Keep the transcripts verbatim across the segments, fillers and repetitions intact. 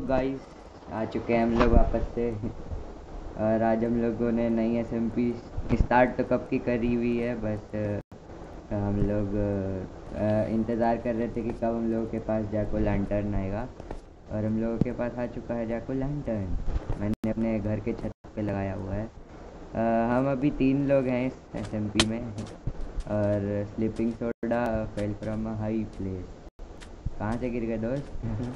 Guys, आ चुके हैं हम लोग वापस से। और आज हम लोगों ने नई एसएमपी स्टार्ट तो कब की करी हुई है, बस अ, हम लोग अ, इंतज़ार कर रहे थे कि कब हम लोगों के पास जैको लैंटर्न आएगा। और हम लोगों के पास आ चुका है जैको लैंटर्न। मैंने अपने घर के छत पे लगाया हुआ है। अ, हम अभी तीन लोग हैं इस एसएमपी में। और sleeping soda fell from a high place. कहाँ से गिर गए दोस्त?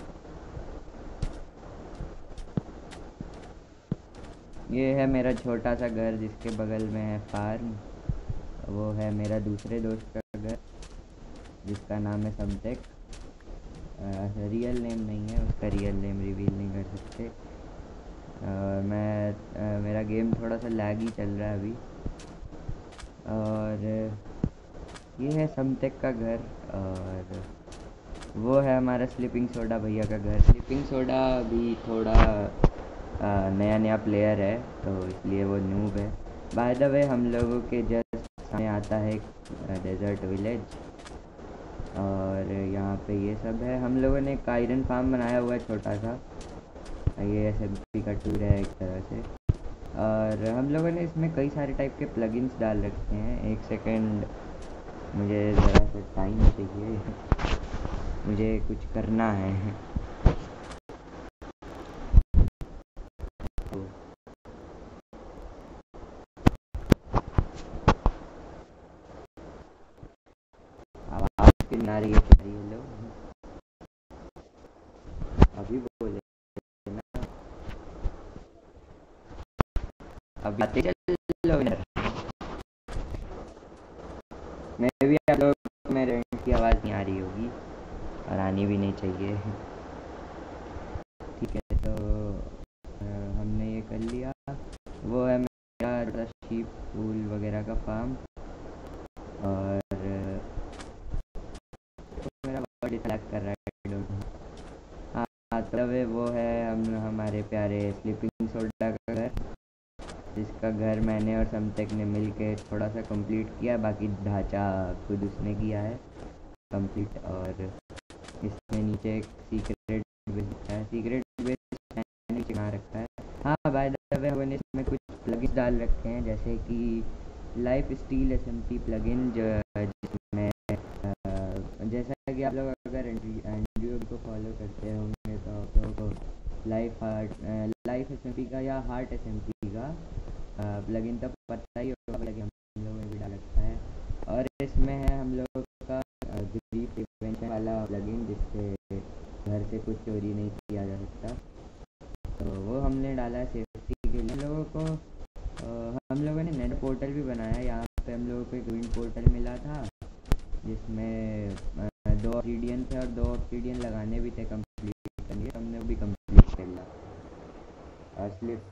ये है मेरा छोटा सा घर जिसके बगल में है फार्म। वो है मेरा दूसरे दोस्त का घर जिसका नाम है समटेक। रियल नेम नहीं है, उसका रियल नेम रिवील नहीं कर सकते। और मैं आ, मेरा गेम थोड़ा सा लैगी चल रहा है अभी। और ये है समटेक का घर। और वो है हमारा स्लीपिंग सोडा भैया का घर। स्लीपिंग सोडा अभी थोड़ा आ, नया नया प्लेयर है, तो इसलिए वो नूब है। बाय द वे, हम लोगों के जस्ट सामने आता है एक डेजर्ट विलेज। और यहाँ पे ये सब है। हम लोगों ने एक आयरन फार्म बनाया हुआ है छोटा सा। ये एस एम पी का टूर है एक तरह से। और हम लोगों ने इसमें कई सारे टाइप के प्लगइन्स डाल रखे हैं। एक सेकेंड, मुझे ज़रा सा टाइम चाहिए, मुझे कुछ करना है। आवाज़ क्यों आ रही है तुम्हारी? हेलो, अभी बोले ना, अब आते चलो इधर। मैं भी आप लोग में रेंट की आवाज़ नहीं आ रही होगी और आनी भी नहीं चाहिए। ठीक है, तो अ, हमने ये कर लिया। वो है मेरा शीप फूल वगैरह का फार्म। और तो मेरा बॉडी ट्रैक कर रहा है, डोंट नो। हाँ, तो वे वो है हम हमारे प्यारे स्लीपिंग सोडा का घर, जिसका घर मैंने और समटेक ने मिल के थोड़ा सा कंप्लीट किया। बाकी ढांचा खुद उसने किया है कंप्लीट। और इसमें नीचे एक सीक्रेट बेस रखा है। सीक्रेट बेस नीचे कहाँ रखा है? हाँ, बाय द वे मैंने इसमें कुछ प्लगइन्स डाल रखे हैं, जैसे कि लाइफ स्टील एसएमपी प्लगइन, जो जिसमें अ, जैसा कि आप लोग अगर एनडीओ को फॉलो करते होंगे तो आप लोगों को लाइफ हार्ट लाइफ एसएमपी का या हार्ट एसएमपी का प्लगइन तो पता ही होगा, प्लगइन हम लोगों ने भी डाल रखा है। और इसमें है हम लोगों का ग्रीफ प्रिवेंशन वाला प्लगइन, जिससे घर से कुछ चोरी नहीं किया जा सकता। तो वो हमने डाला है सेफ्टी के लिए। हम लोगों को अ, हम लोगों ने नेट पोर्टल भी बनाया। यहाँ पे हम लोगों को एक विंड पोर्टल मिला था, जिसमें अ, दो ऑब्सीडियन थे और दो ऑब्सीडियन लगाने भी थे कंप्लीट करने। हमने वो भी कंप्लीट कर लिया। और स्लिप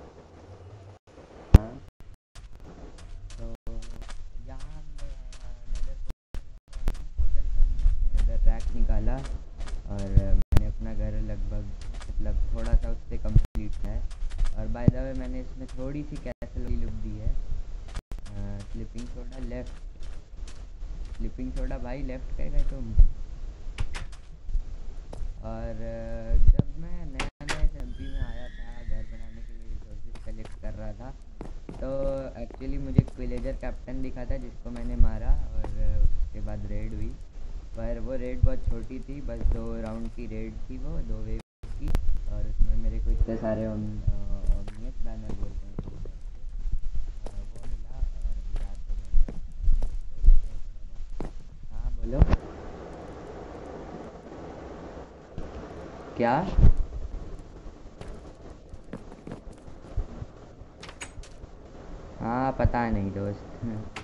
हाँ, तो यहाँ हमने नेदर पोर्टल से हमने नेदर रैक निकाला। और मैंने अपना घर लगभग मतलब थोड़ा सा उससे कंप्लीट है। और बाय द वे मैंने इसमें थोड़ी सी कैसल वाली लुक दी है। Sleeping soda left, sleeping soda भाई लेफ्ट कर गए तुम। और अ, जब मैं नया नया इस एमपी में आया था घर बनाने के लिए रिसोर्सेज कलेक्ट कर रहा था, तो एक्चुअली मुझे एक विलेजर कैप्टन दिखा था जिसको मैंने मारा। और अ, उसके बाद रेड हुई, पर वो रेड बहुत छोटी थी, बस दो राउंड की रेड थी, वो दो वेव की। और उसमें मेरे को इतने सारे ओमनियस बैनर बोलते हैं इसको शायद से, अ, वो मिला। और अभी रात हो गई है, सो लेते हैं थोड़ा सा। हाँ बोलो, क्या? हाँ, पता नहीं दोस्त।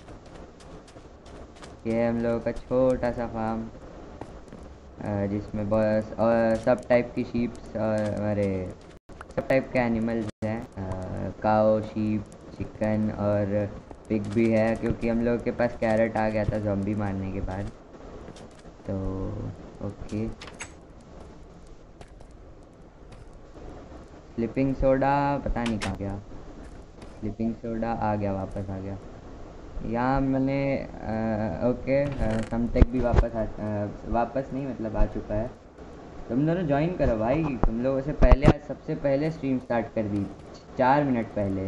ये हम लोगों का छोटा सा फार्म, जिसमें बस और सब टाइप की शीप्स और अरे सब टाइप के एनिमल्स हैं। काओ, शीप, चिकन और पिग भी है, क्योंकि हम लोगों के पास कैरेट आ गया था ज़ॉम्बी मारने के बाद। तो ओके, स्लीपिंग सोडा पता नहीं कहाँ गया। स्लीपिंग सोडा आ गया, वापस आ गया। यहाँ मैंने अ, ओके, समटेक भी वापस आ अ, वापस नहीं मतलब आ चुका है। तुम दोनों ज्वाइन करो भाई, तुम लोगों से पहले आज सबसे पहले स्ट्रीम स्टार्ट कर दी, चार मिनट पहले।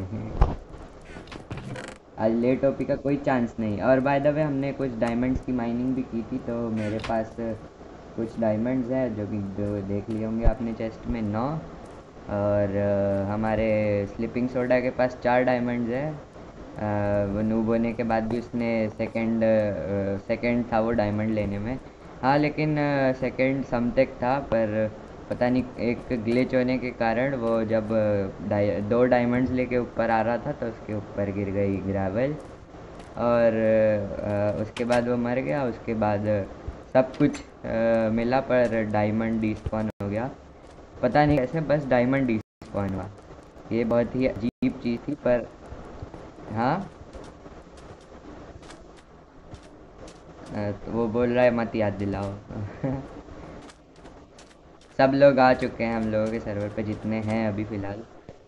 आज लेट ओपी का कोई चांस नहीं। और बाय द वे हमने कुछ डायमंड्स की माइनिंग भी की थी, तो मेरे पास कुछ डायमंड्स हैं जो कि जो देख लिए होंगे आपने चेस्ट में, नौ। और अ, हमारे स्लिपिंग सोडा के पास चार डायमंड्स हैं। अ, वो नूब होने के बाद भी उसने सेकंड सेकंड था वो डायमंड लेने में। हाँ लेकिन सेकंड समटेक था, पर पता नहीं एक ग्लिच होने के कारण वो जब अ, डाय, दो डायमंड्स लेके ऊपर आ रहा था तो उसके ऊपर गिर गई ग्रेवल। और अ, उसके बाद वो मर गया। उसके बाद सब कुछ अ, मिला पर डायमंड डिस्पॉन हो गया, पता नहीं कैसे, बस डायमंड डिस्पॉन हुआ। ये बहुत ही अजीब चीज़ थी पर हाँ। अ, तो वो बोल रहा है मत याद दिलाओ। सब लोग आ चुके हैं हम लोगों के सर्वर पे जितने हैं अभी फ़िलहाल।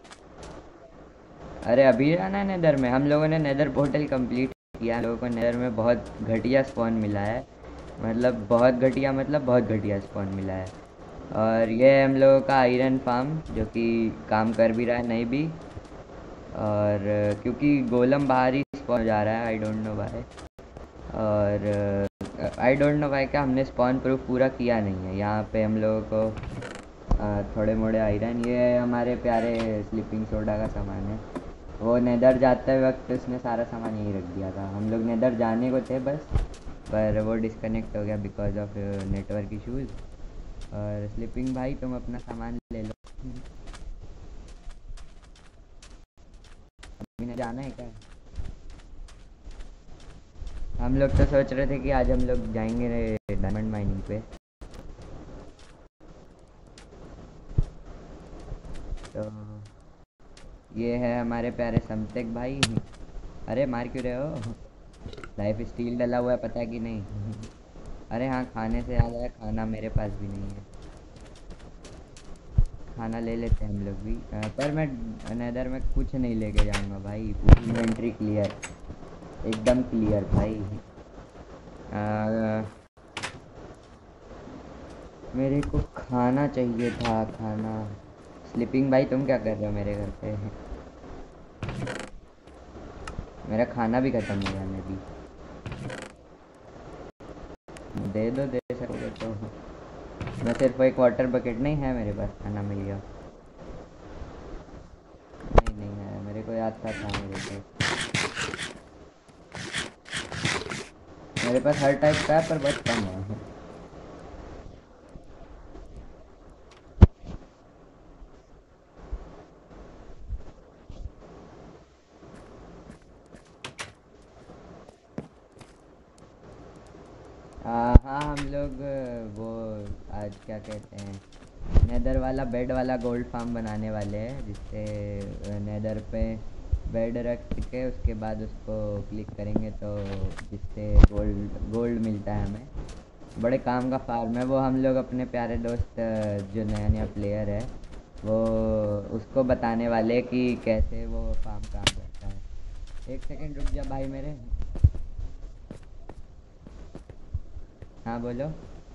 अरे अभी आना है नेदर में, हम लोगों ने नेदर पोर्टल कंप्लीट किया। हम लोगों को नेदर में बहुत घटिया स्पॉन मिला है, मतलब बहुत घटिया, मतलब बहुत घटिया स्पॉन मिला है। और ये है हम लोगों का आयरन फार्म जो कि काम कर भी रहा है नहीं भी। और अ, क्योंकि गोलम बाहर ही स्पॉन जा रहा है, आई डोंट नो व्हाई। और आई डोंट नो भाई, क्या हमने स्पॉन प्रूफ पूरा किया नहीं है यहाँ पे हम लोगों को। अ, थोड़े मोड़े आयरन, ये हमारे प्यारे स्लीपिंग सोडा का सामान है। वो नेदर जाते वक्त उसने सारा सामान यहीं रख दिया था। हम लोग नेदर जाने को थे बस, पर वो डिस्कनेक्ट हो गया बिकॉज ऑफ नेटवर्क इश्यूज। और स्लीपिंग भाई तुम अपना सामान ले लो। अभी नहीं जाना है क्या? हम लोग तो सोच रहे थे कि आज हम लोग जाएंगे डायमंड माइनिंग पे। तो ये है हमारे प्यारे समतेक भाई। अरे मार क्यों रहे हो? लाइफ स्टील डला हुआ है, पता है कि नहीं? अरे हाँ, खाने से याद आया, खाना मेरे पास भी नहीं है। खाना ले लेते हैं हम लोग भी। अ, पर मैं नेदर में कुछ नहीं लेके जाऊंगा भाई, पूरी इन्वेंट्री क्लियर, एकदम क्लियर भाई। अ, मेरे को खाना चाहिए था, खाना। स्लीपिंग भाई तुम क्या कर रहे हो मेरे घर पे? मेरा खाना भी ख़त्म हो गया, मैं भी। दे दो, दे सकोगे तो। मैं सिर्फ एक वाटर बकेट नहीं है मेरे पास, खाना मिल गया। नहीं नहीं है, मेरे को याद था था मेरे को। मेरे पास हर टाइप का है पर बहुत कम है। आ, हाँ हम लोग अ, वो आज क्या कहते हैं, नेदर वाला बेड वाला गोल्ड फार्म बनाने वाले हैं, जिससे नेदर पे बेड रख के उसके बाद उसको क्लिक करेंगे तो जिससे गोल्ड गोल्ड मिलता है हमें। बड़े काम का फार्म है वो। हम लोग अपने प्यारे दोस्त अ, जो नया नया प्लेयर है वो, उसको बताने वाले कि कैसे वो फार्म काम करता है। एक सेकंड रुक जा भाई मेरे। हाँ बोलो।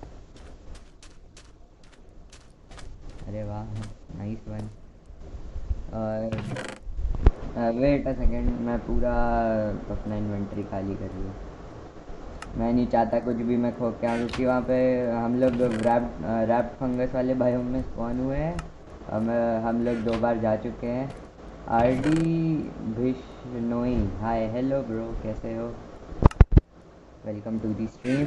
अरे वाह, नाइस वन। और वेट अ सेकेंड, मैं पूरा अपना इन्वेंटरी खाली कर लूँ। मैं नहीं चाहता कुछ भी मैं खो के आऊँ, क्योंकि वहाँ पे हम लोग रैप्ट रैप्ट फंगस वाले बायोम में स्पॉन हुए हैं। हम हम लोग दो बार जा चुके हैं। R D Bishnoi, hi hello bro, कैसे हो? Welcome to the stream.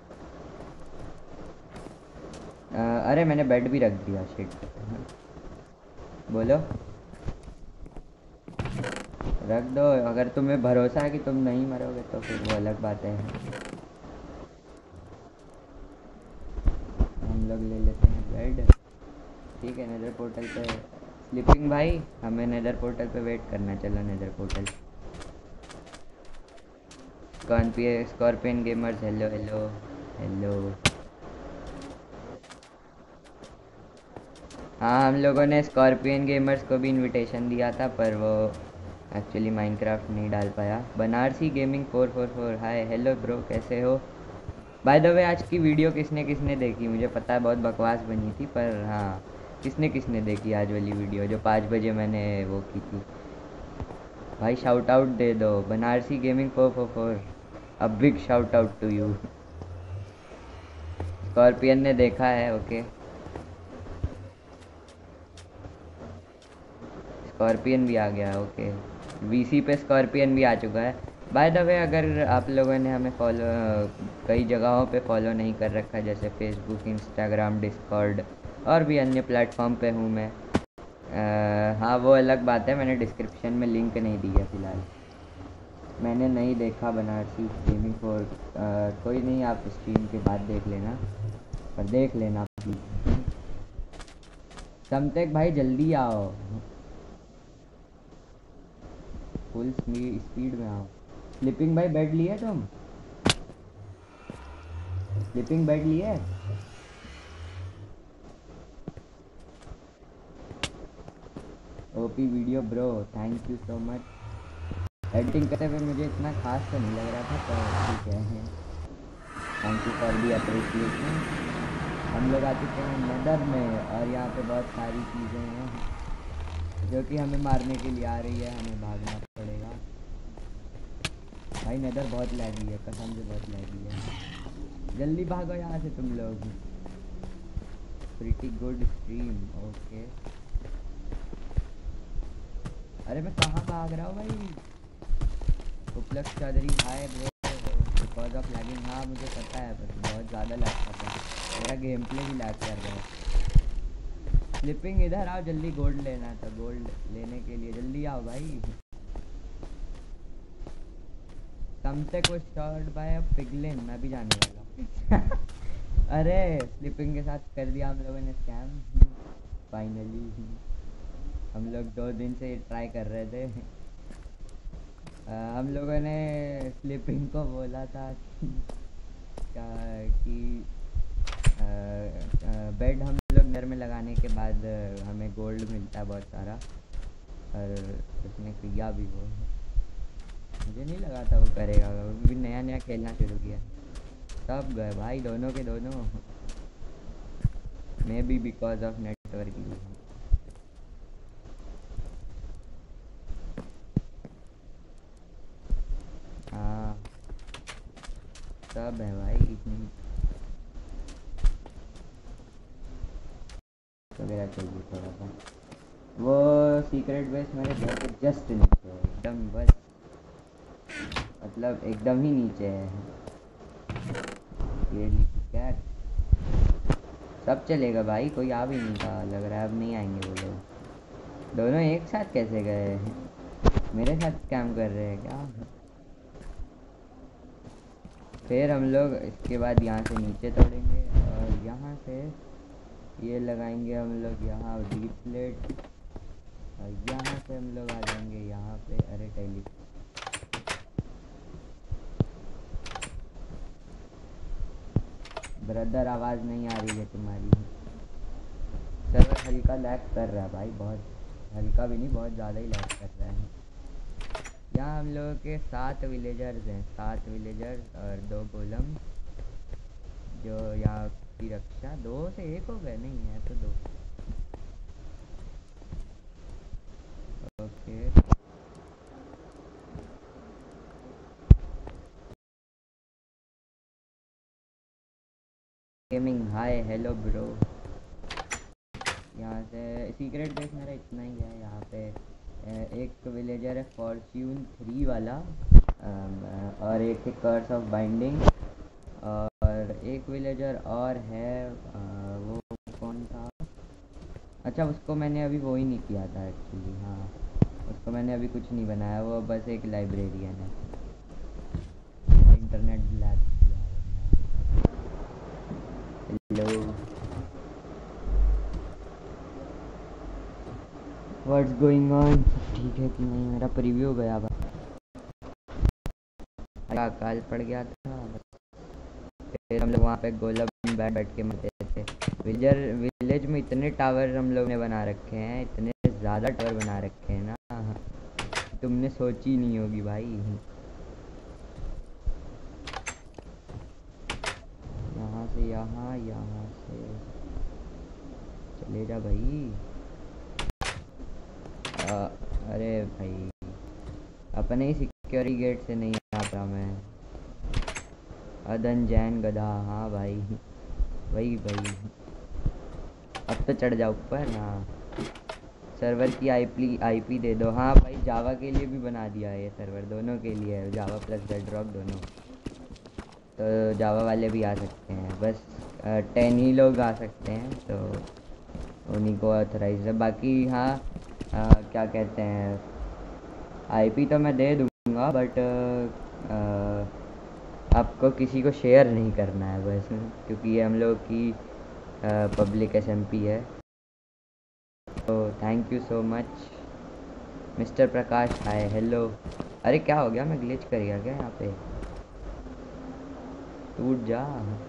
अरे मैंने बेड भी रख दिया, शिट। बोलो। रख दो, अगर तुम्हें भरोसा है कि तुम नहीं मरोगे तो फिर वो अलग बात है। हम लोग ले लेते हैं बेड। ठीक है, नेदर पोर्टल पे स्लीपिंग भाई, हमें नेदर पोर्टल पे वेट करना, चलो nether portal. Scorpion scorpion gamers, hello hello hello. हाँ हम लोगों ने स्कॉर्पियन गेमर्स को भी इनविटेशन दिया था, पर वो एक्चुअली माइनक्राफ्ट नहीं डाल पाया। Banarasi gaming four four four, hi hello bro, कैसे हो? बाय द वे आज की वीडियो किसने किसने देखी, मुझे पता है बहुत बकवास बनी थी, पर हाँ किसने किसने देखी आज वाली वीडियो जो पाँच बजे मैंने वो की थी। भाई शाउट आउट दे दो, Banarasi gaming four four four, a big shout out to you. Scorpion ने देखा है, ओके। स्कॉर्पियन भी आ गया, ओके। वीसी पे स्कॉर्पियन भी आ चुका है। बाय द वे अगर आप लोगों ने हमें फॉलो कई जगहों पे फॉलो नहीं कर रखा है, जैसे फेसबुक, इंस्टाग्राम, डिस्कॉर्ड और भी अन्य प्लेटफॉर्म पे हूँ मैं। आ, हाँ वो अलग बात है, मैंने डिस्क्रिप्शन में लिंक नहीं दिया फ़िलहाल। मैंने नहीं देखा बनारसी गेमिंग फोर। कोई नहीं, आप स्ट्रीम के बाद देख लेना, पर देख लेना प्लीज़। समतेक भाई जल्दी आओ, फुल स्पीड में आओ। स्लीपिंग भाई बेड लिए तुम? स्लीपिंग बेड लिए? OP video bro, thank you so much. Editing करते हुए मुझे इतना खास तो नहीं लग रहा था, पर ठीक है। Thank you for the appreciation. हम लोग आ चुके हैं नेदर में, और यहाँ पे बहुत सारी चीज़ें हैं जो कि हमें मारने के लिए आ रही है, हमें भागना पड़ेगा। भाई नेदर बहुत लैगी है, कसम से बहुत लैगी है। जल्दी भागो यहाँ से तुम लोग। Pretty good stream, okay. अरे मैं कहाँ भाग रहा हूँ भाई? Upalaksh Chaudhary hi bro, because of lagging. हाँ मुझे पता है, पर बहुत ज़्यादा लैग कर रहा है, मेरा गेम प्ले भी लैग कर रहा है। स्लिपिंग इधर आओ, जल्दी गोल्ड लेना था, गोल्ड लेने के लिए जल्दी आओ भाई। समते को शॉर्ट बाय पिगलिन, मैं भी जाने वाला हूँ। अरे स्लिपिंग के साथ कर दिया हम लोगों ने स्कैम फाइनली। हम लोग दो दिन से ट्राई कर रहे थे। आ, हम लोगों ने स्लीपिंग को बोला था क्या कि आ, आ, बेड हम लोग घर में लगाने के बाद हमें गोल्ड मिलता है बहुत सारा, और उसने किया भी वो। मुझे नहीं लगा था वो करेगा, वो भी नया नया खेलना शुरू किया। सब गए भाई, दोनों के दोनों। Maybe because of networking. हाँ सब है भाई, वगैरह चाहिए थोड़ा सा। वो सीक्रेट बेस मेरे घर के जस्ट नीचे है, एकदम बस, मतलब एकदम ही नीचे है। ये कैट सब चलेगा भाई, कोई आ भी नहीं था, लग रहा है अब नहीं आएंगे वो लोग। दोनों एक साथ कैसे गए? मेरे साथ काम कर रहे हैं क्या? फिर हम लोग इसके बाद यहाँ से नीचे तोड़ेंगे, और यहाँ से ये लगाएंगे हम लोग यहाँ डीप प्लेट, और यहाँ से हम लोग आ जाएंगे यहाँ पे। अरे टेली ब्रदर आवाज़ नहीं आ रही है तुम्हारी। सर्वर हल्का लैग कर रहा है भाई, बहुत हल्का भी नहीं, बहुत ज़्यादा ही लैग कर रहा है। यहाँ हम लोगों के सात विलेजर्स हैं, सात विलेजर्स और दो गोलम, जो यहाँ की रक्षा। दो से एक हो गए, नहीं है तो दो। Okay gaming hi hello bro. यहाँ से सीक्रेट बेस मेरा इतना ही है। यहाँ पे एक विलेजर है फॉर्च्यून थ्री वाला, और एक है कर्स ऑफ बाइंडिंग, और एक विलेजर और है, वो कौन था? अच्छा उसको मैंने अभी वो ही नहीं किया था एक्चुअली। हाँ उसको मैंने अभी कुछ नहीं बनाया, वो बस एक लाइब्रेरियन है। इंटरनेट ब्लैक किया है। हेलो व्हाट्स गोइंग ऑन, ठीक है कि नहीं? मेरा प्रीव्यू गया भाई, काल पड़ गया था। फिर हम लोग वहाँ पे गोलम बैठ बैठ के मरते थे। विलेजर विलेज में इतने टावर हम लोग ने बना रखे हैं, इतने ज़्यादा टावर बना रखे हैं ना, तुमने सोची नहीं होगी भाई। यहाँ यहाँ से चले जा भाई। आ, अरे भाई अपने ही सिक्योरिटी गेट से नहीं आता मैं। अदन जैन गधा। हाँ भाई वही भाई। अब तो चढ़ जाओ ऊपर। हाँ सर्वर की आईपी आईपी दे दो। हाँ भाई जावा के लिए भी बना दिया है ये सर्वर, दोनों के लिए है, जावा प्लस बेडरॉक दोनों। तो जावा वाले भी आ सकते हैं, बस टेन ही लोग आ सकते हैं, तो उन्हीं को ऑथराइज है। बाकी हाँ आ, क्या कहते हैं, आईपी तो मैं दे दूँगा, बट आपको किसी को शेयर नहीं करना है बस, क्योंकि ये हम लोग की पब्लिक एसएमपी है। तो thank you so much mister Prakash. Hi hello. अरे क्या हो गया, मैं ग्लिच कर गया क्या यहाँ पे? टूट जा।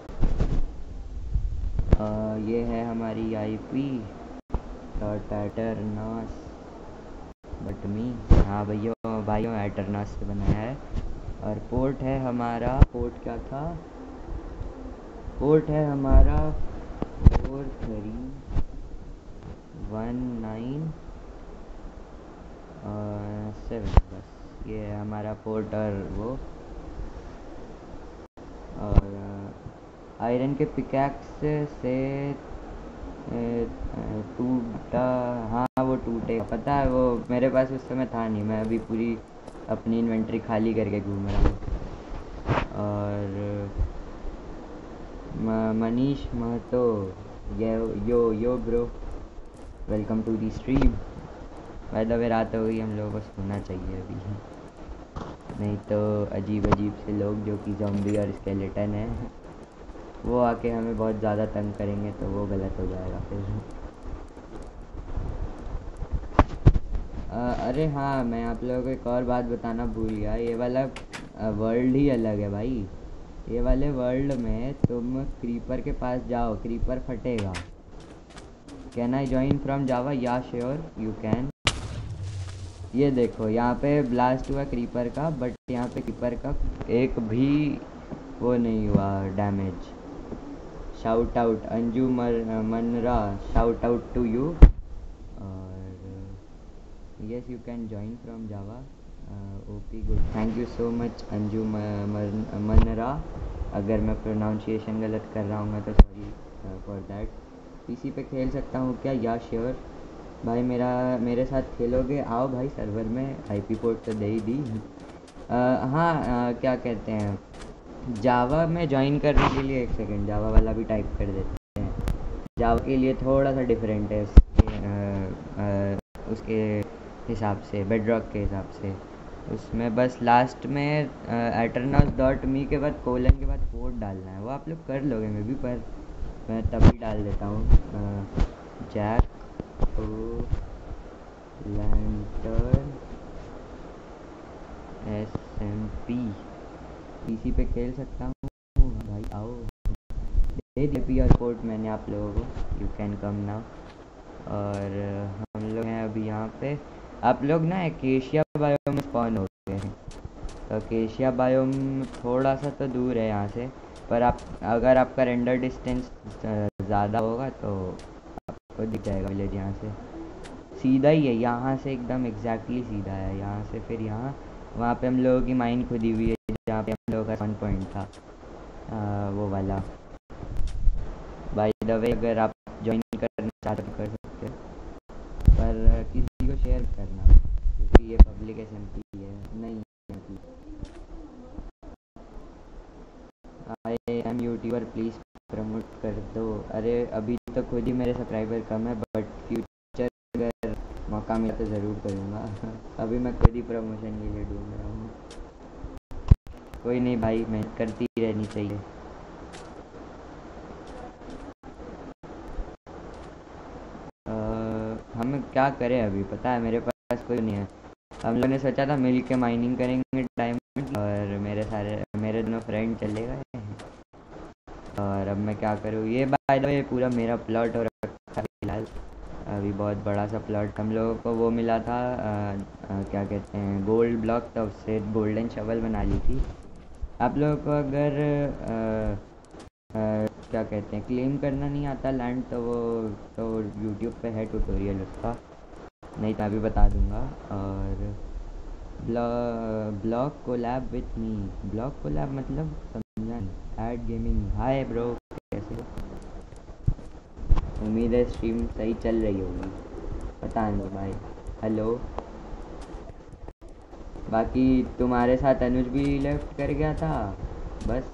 आ, ये है हमारी IP dot Aternos dot me. हाँ भैया भाइयों एटरनास से बनाया है। और पोर्ट है हमारा, पोर्ट क्या था, पोर्ट है हमारा four three one nine seven. बस ये है हमारा पोर्ट। और वो और आयरन के पिकैक्स से टूटा। हाँ वो टूटेगा, पता है, वो मेरे पास उस समय था नहीं, मैं अभी पूरी अपनी इन्वेंट्री खाली करके घूम रहा हूँ। और Manish Mahato, yo yo yo bro, welcome to the stream. By the way रात हो गई, हम लोगों को सोना चाहिए अभी, नहीं तो अजीब अजीब से लोग जो कि ज़ॉम्बी और स्केलेटन है वो आके हमें बहुत ज़्यादा तंग करेंगे, तो वो गलत हो जाएगा फिर। आ, अरे हाँ मैं आप लोगों को एक और बात बताना भूल गया, ये वाला वर्ल्ड ही अलग है भाई। ये वाले वर्ल्ड में तुम क्रीपर के पास जाओ, क्रीपर फटेगा। Can I join from Java? Yeah sure you can. ये देखो यहाँ पे ब्लास्ट हुआ क्रीपर का, बट यहाँ पे क्रीपर का एक भी वो नहीं हुआ डैमेज। शाउट आउट अंजू मर Manra, shout out to you. और yes you can join from Java. OP good, thank you so much Anju Manra. अगर मैं प्रोनाउंसिएशन गलत कर रहा हूँ तो सॉरी फॉर दैट। पीसी पे खेल सकता हूँ क्या? या श्योर भाई, मेरा मेरे साथ खेलोगे? आओ भाई सर्वर में, आईपी पोर्ट तो दे ही दी। आ, हाँ आ, क्या कहते हैं, जावा में ज्वाइन करने के लिए एक सेकंड जावा वाला भी टाइप कर देते हैं। जावा के लिए थोड़ा सा डिफरेंट है उसके, आ, आ, उसके हिसाब से, बेडरॉक के हिसाब से। उसमें बस लास्ट में एटरनस डॉट मी के बाद कोलन के बाद पोर्ट डालना है, वो आप लोग कर लोगे मे भी, पर मैं तभी डाल देता हूँ jack o lantern S M P. PC पे खेल सकता हूँ भाई, आओ। दे दी पी और पोर्ट मैंने आप लोगों को, यू कैन कम नाउ। और हम लोग हैं अभी यहाँ पे, आप लोग ना एकेशिया बायोम में स्पॉन हो गए हैं। तो एकेशिया बायोम थोड़ा सा तो दूर है यहाँ से, पर आप अगर आपका रेंडर डिस्टेंस ज़्यादा होगा तो आपको दिख जाएगा विलेज। यहाँ से सीधा ही है, यहाँ से एकदम एग्जैक्टली सीधा है। यहाँ से फिर यहाँ, वहाँ पे हम लोगों की माइन खुदी हुई है, जहाँ पे हम लोगों का वन पॉइंट था, आ, वो वाला। बाय द वे अगर आप ज्वाइन करना चाहते तो कर सकते हो, पर किसी को शेयर करना, क्योंकि ये पब्लिक एसएमपी है। नहीं I am YouTuber, please promote कर दो। अरे अभी तो खुद ही मेरे सब्सक्राइबर कम है, बट फ्यूचर अगर मौका मिला तो ज़रूर करूँगा। अभी मैं खुद ही प्रमोशन के लिए ढूंढ रहा हूँ। कोई नहीं भाई, मेहनत करती रहनी चाहिए। हम क्या करें अभी, पता है मेरे पास कोई नहीं है। हम लोगों ने सोचा था मिल के माइनिंग करेंगे डायमंड, और मेरे सारे मेरे दोनों फ्रेंड चले गए, और अब मैं क्या करूँ। ये बाय द वे पूरा मेरा प्लॉट हो रखा है फिलहाल, अभी बहुत बड़ा सा प्लॉट। हम लोगों को वो मिला था आ, आ, क्या कहते हैं, गोल्ड ब्लॉक, तो उससे गोल्डन शवल बना ली थी। आप लोगों को अगर क्या कहते हैं, क्लेम करना नहीं आता लैंड, तो वो तो यूट्यूब पे है ट्यूटोरियल उसका, नहीं तो अभी बता दूंगा। और blog collab with me, blog collab मतलब समझा नहीं। ऐड गेमिंग, हाय ब्रो, कैसे हो? उम्मीद है स्ट्रीम सही चल रही होगी, पता नहीं भाई। हेलो। बाकी तुम्हारे साथ अनुज भी लेफ्ट कर गया था बस,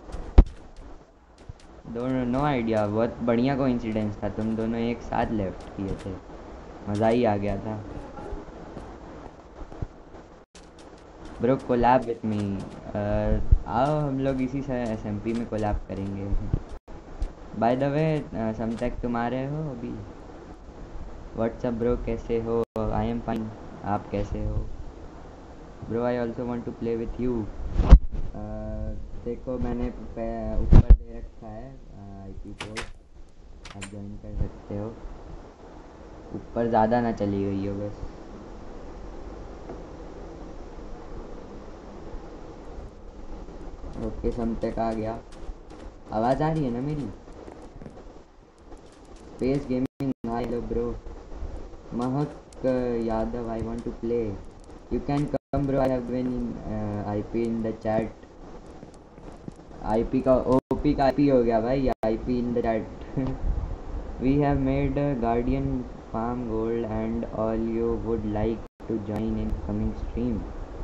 दोनों नो आइडिया, बहुत बढ़िया कोइंसिडेंस था, तुम दोनों एक साथ लेफ्ट किए थे, मज़ा ही आ गया था। ब्रो कोलैब विथ मी, आओ हम लोग इसी से एसएमपी में कोलैब करेंगे। बाय द वे समतक तुम आ रहे हो अभी? व्हाट्सअप ब्रो, कैसे हो? आई एम फाइन, आप कैसे हो? Bro I also want to play with you. देखो मैंने पे- ऊपर दे रखा है आईपी पोर्ट, आप ज्वाइन कर सकते हो। ऊपर ज़्यादा ना चली गई हो बस। ओके समतक आ गया, आवाज़ आ रही है ना मेरी? Space gaming, hi hello bro. Mahak Yadav, I want to play, you can come bro, I have been in IP in the chat. IP का ओपी का आईपी हो गया भाई, IP in the chat. We have made guardian farm gold and all, you would like to join in coming stream?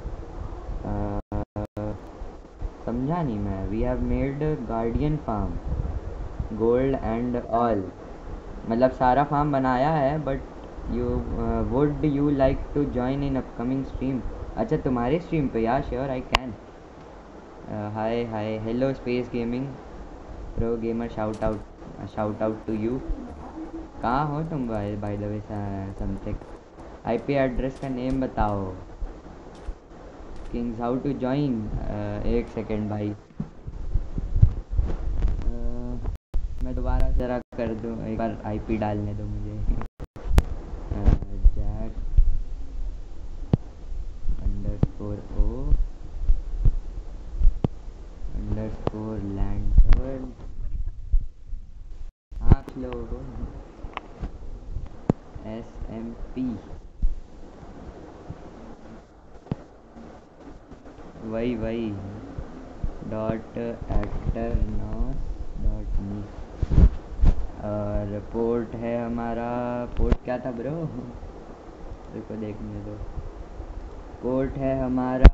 समझा नहीं मैं। We have made guardian farm gold and all, मतलब सारा फार्म बनाया है, but you would you like to join in upcoming stream? अच्छा तुम्हारे stream पे, यार sure I can. Hi hi hello space gaming, pro gamer, shout out shout out to you. कहाँ हो तुम भाई? By the way something, IP address का name बताओ। किंग्स हाउ टू जॉइन, एक सेकेंड भाई, uh, मैं दोबारा ज़रा कर दूँ, एक बार आईपी डालने दो मुझे। Jack underscore o underscore lantern, हाँ लो एस एम पी, वही वही डॉट एक्टरनॉस डॉट मी। और पोर्ट है हमारा, पोर्ट क्या था ब्रो, देखो देखने दो। पोर्ट है हमारा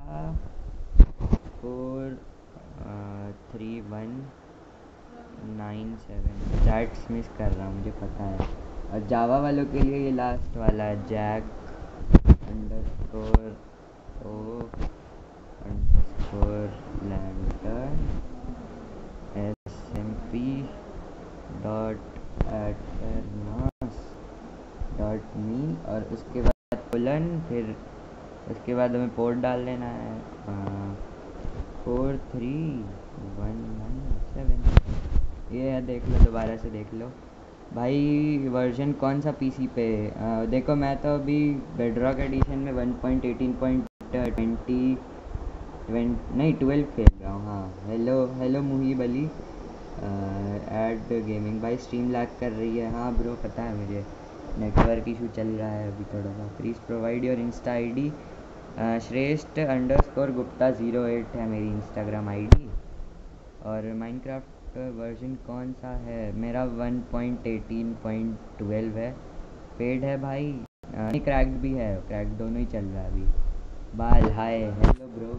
four three one nine seven. Chats miss कर रहा हूँ मुझे पता है, और जावा वालों के लिए ये लास्ट वाला है, jack underscore o underscore lantern S M P dot Aternos dot me, और उसके बाद कोलन, फिर उसके बाद हमें पोर्ट डाल देना है four three one one seven. ये है, देख लो दोबारा से देख लो भाई। वर्जन कौन सा पीसी पे? आ, देखो मैं तो अभी बेडरॉक एडिशन में one point eighteen point twenty नहीं ट्वेल्व खेल रहा हूँ। हाँ hello hello Muhib Ali, ad gaming भाई, स्ट्रीम लैग कर रही है। हाँ ब्रो पता है मुझे, नेटवर्क इशू चल रहा है अभी थोड़ा सा। Please provide your insta I D, Shreshth underscore Gupta zero eight है मेरी इंस्टाग्राम आईडी। और माइनक्राफ्ट वर्जन कौन सा है मेरा? One point eighteen point twelve है, पेड है भाई, नहीं क्रैक्ड भी है, क्रैक्ड दोनों ही चल रहा है अभी। बाल हाय हेलो ब्रो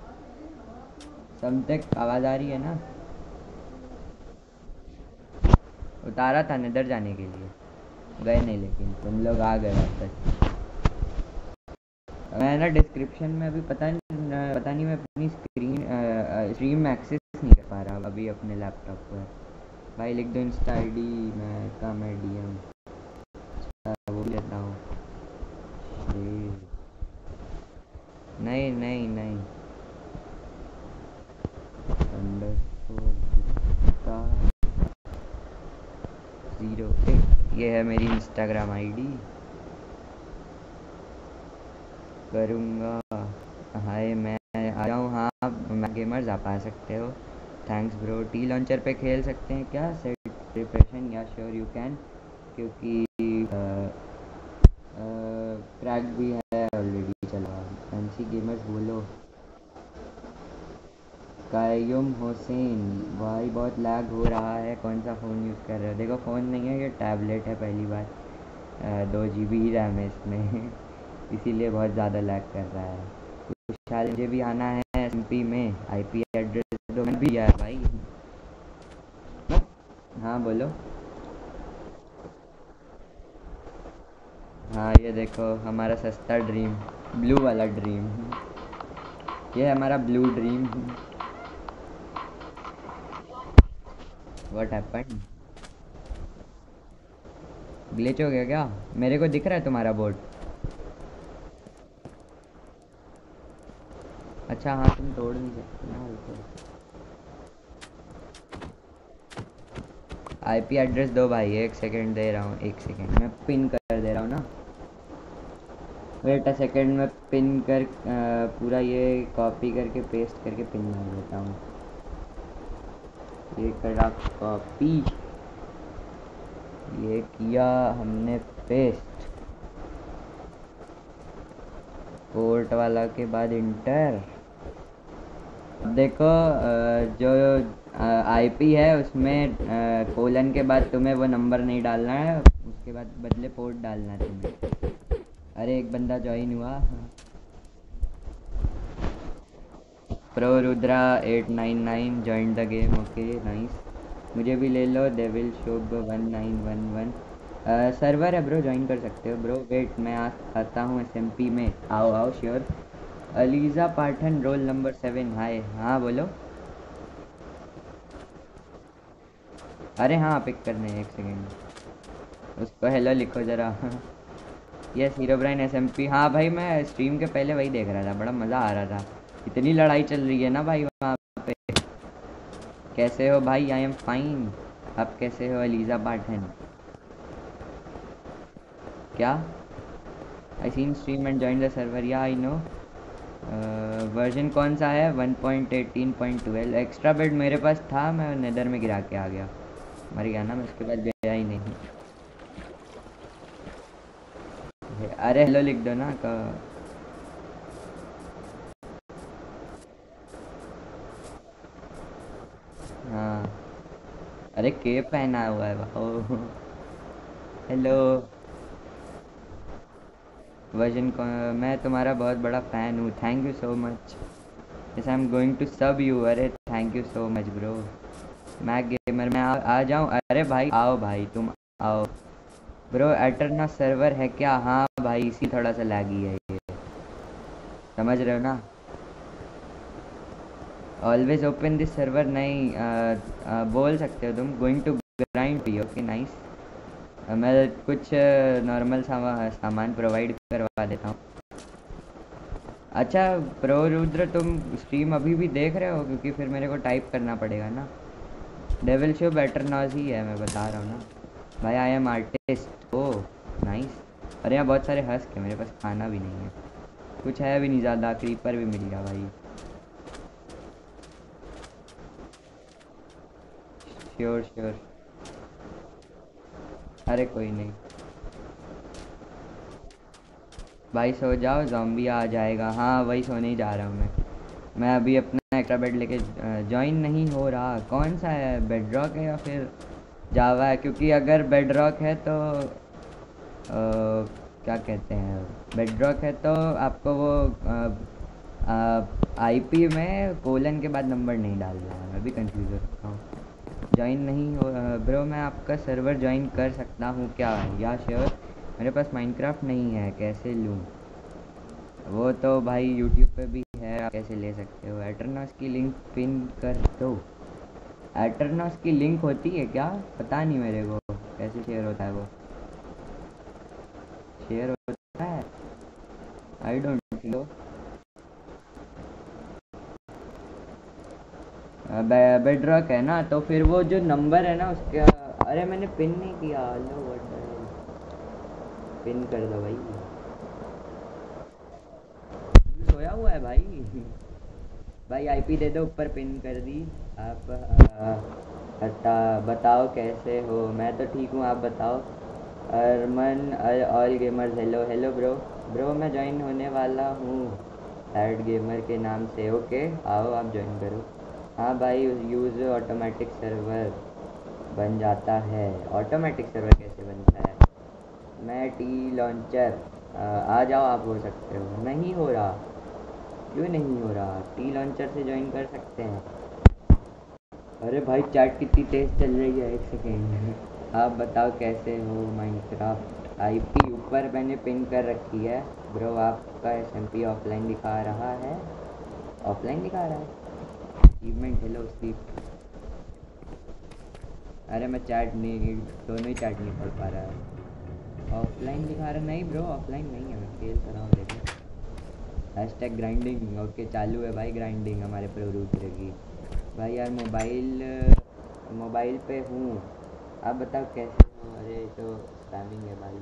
समतक, आवाज़ आ रही है ना? उतारा था नेदर जाने के लिए, गए नहीं, लेकिन तुम लोग आ गए वापस। मैं ना डिस्क्रिप्शन में अभी पता नहीं पता नहीं मैं अपनी स्क्रीन स्ट्रीम एक्सेस नहीं कर पा रहा अभी अपने लैपटॉप पर। भाई लिख दो इंस्टा आई डी, मैं का मैं डी एम वो लेता हूँ। नहीं नहीं नहीं अंडरस्कोर गुप्ता ज़ीरो एट, ये है मेरी इंस्टाग्राम आईडी। करूँगा हाय, मैं आ जाऊँ? हाँ मैं गेमर्स आप आ सकते हो, थैंक्स ब्रो। टी लॉन्चर पे खेल सकते हैं क्या set preparation? Yeah sure you can, क्योंकि क्रैक भी है ऑलरेडी। चलो फैंसी गेमर्स बोलो। कायम हुसैन भाई बहुत लैग हो रहा है, कौन सा फ़ोन यूज़ कर रहे हो? देखो फ़ोन नहीं है, ये टैबलेट है। पहली बार दो जी बी ही रैम है इसमें इसीलिए बहुत ज़्यादा लैग कर रहा है। खुशहाल मुझे भी आना है एस एम पी में। आई पी एड्रेस तो मैं भी यार भाई। हाँ बोलो। हाँ ये देखो हमारा सस्ता ड्रीम, ब्लू वाला ड्रीम, ये हमारा blue dream. What happened? Glitch हो गया क्या? मेरे को दिख रहा है तुम्हारा बोर्ड। अच्छा हाँ तुम तोड़ नहीं सकते ना, रुको। आईपी एड्रेस दो भाई, एक सेकंड दे रहा हूँ, एक सेकंड मैं पिन कर दे रहा हूँ ना। वेट अ सेकंड, मैं पिन कर अ, पूरा ये कॉपी करके पेस्ट करके पिन मार देता हूँ। ये करा कॉपी, ये किया हमने पेस्ट, पोर्ट वाला के बाद इंटर। देखो अ, जो आईपी है उसमें कोलन के बाद तुम्हें वो नंबर नहीं डालना है, उसके बाद बदले पोर्ट डालना है तुम्हें। अरे एक बंदा ज्वाइन हुआ, pro Rudra eight nine nine join the game. Okay nice, मुझे भी ले लो। डेविल शोब one nine one one server है ब्रो, ज्वाइन कर सकते हो ब्रो। वेट मैं आ, आता हूँ एस एम पी में। आओ आओ श्योर। अलीज़ा पाठन रोल नंबर सेवन। हाय हाँ बोलो। अरे हाँ पिक करने, एक सेकेंड उसको हेलो लिखो ज़रा yes Herobrine S M P. हाँ भाई मैं स्ट्रीम के पहले वही देख रहा था, बड़ा मज़ा आ रहा था। इतनी लड़ाई चल रही है ना भाई वहाँ पे। कैसे हो भाई? I am fine. आप कैसे हो अलीज़ा पाठन? क्या? I seen stream and join the server, yeah I know. Version कौन सा है? One point eighteen point twelve. Extra bed मेरे पास था, मैं नेदर में गिरा के आ गया, मर गया ना मैं, उसके बाद गया ही नहीं। अरे हेलो लिख दो ना का। हाँ अरे के पहना हुआ है वाह। हेलो। वर्जन कौन? मैं तुम्हारा बहुत बड़ा फ़ैन हूँ, thank you so much. Yes I am going to sub you. अरे thank you so much bro. Mac gamer में आ, आ जाऊँ? अरे भाई आओ भाई तुम आओ। ब्रो एटरना सर्वर है क्या? हाँ भाई इसी थोड़ा सा लैगी है ये, समझ रहे हो ना। ऑलवेज ओपन दिस सर्वर नहीं आ, आ, बोल सकते हो तुम। गोइंग टू ग्राइंड भी। Okay nice. मैं कुछ नॉर्मल सामा, सामान प्रोवाइड करवा देता हूँ। अच्छा प्रो रुद्र तुम स्ट्रीम अभी भी देख रहे हो? क्योंकि फिर मेरे को टाइप करना पड़ेगा ना। डेविल शो बेटर नॉज ही है, मैं बता रहा हूँ ना भाई। I am artist. Oh nice. अरे यहाँ बहुत सारे हंस के, मेरे पास खाना भी नहीं है, कुछ है भी नहीं ज़्यादा। क्रीपर भी मिल गया भाई। Sure sure. अरे कोई नहीं भाई, सो जाओ, जॉम्बी आ जाएगा। हाँ वही सोने ही जा रहा हूँ मैं। मैं अभी अपना एक्स्ट्रा बेड लेके ज्वाइन नहीं हो रहा। कौन सा है, बेड रॉक है या फिर जावा है? क्योंकि अगर बेड रॉक है तो अ, क्या कहते हैं, बेड रॉक है तो आपको वो आईपी में कोलन के बाद नंबर नहीं डालना है। मैं भी कंफ्यूज हो रखा हूँ। ज्वाइन नहीं हो ब्रो, मैं आपका सर्वर ज्वाइन कर सकता हूँ क्या? या श्योर। मेरे पास माइनक्राफ्ट नहीं है, कैसे लूँ? वो तो भाई यूट्यूब पे भी है, आप कैसे ले सकते हो? एटरनॉस की लिंक पिन कर दो। एटरनॉस की लिंक होती है क्या? पता नहीं मेरे को कैसे शेयर होता है वो। शेयर होता है? I don't know. Bedrock है ना, तो फिर वो जो नंबर है ना उसका। अरे मैंने पिन नहीं किया। लो व्हाट, पिन कर दो भाई। सोया हुआ है भाई भाई आईपी दे दो, ऊपर पिन कर दी। आप आ, बता बताओ कैसे हो? मैं तो ठीक हूँ, आप बताओ। Arman all gamers, hello hello bro. Bro मैं ज्वाइन होने वाला हूँ थर्ड गेमर के नाम से। ओके आओ आप ज्वाइन करो। हाँ भाई, यूज़ ऑटोमेटिक सर्वर बन जाता है। ऑटोमेटिक सर्वर कैसे बनता है? मैं टी लॉन्चर, आ जाओ, आप हो सकते हो। नहीं हो रहा, क्यों नहीं हो रहा? टी लॉन्चर से ज्वाइन कर सकते हैं। अरे भाई चैट कितनी तेज़ चल रही है, एक सेकेंड। आप बताओ कैसे हो? माइनक्राफ्ट आईपी ऊपर मैंने पिन कर रखी है। ब्रो आपका एसएमपी ऑफलाइन दिखा रहा है? ऑफलाइन दिखा रहा है? Achievement hello sleep. अरे मैं चैट नहीं, दोनों ही चैट नहीं पढ़ पा रहा है। ऑफलाइन दिखा रहा? नहीं ब्रो, ऑफलाइन नहीं है, मैं खेल कर रहा हूँ, देखो। हैशटैग ग्राइंडिंग, ओके चालू है भाई ग्राइंडिंग हमारे प्रो रूटर की। भाई यार मोबाइल मोबाइल पे हूँ। आप बताओ कैसे हो? अरे तो स्पैमिंग है भाई।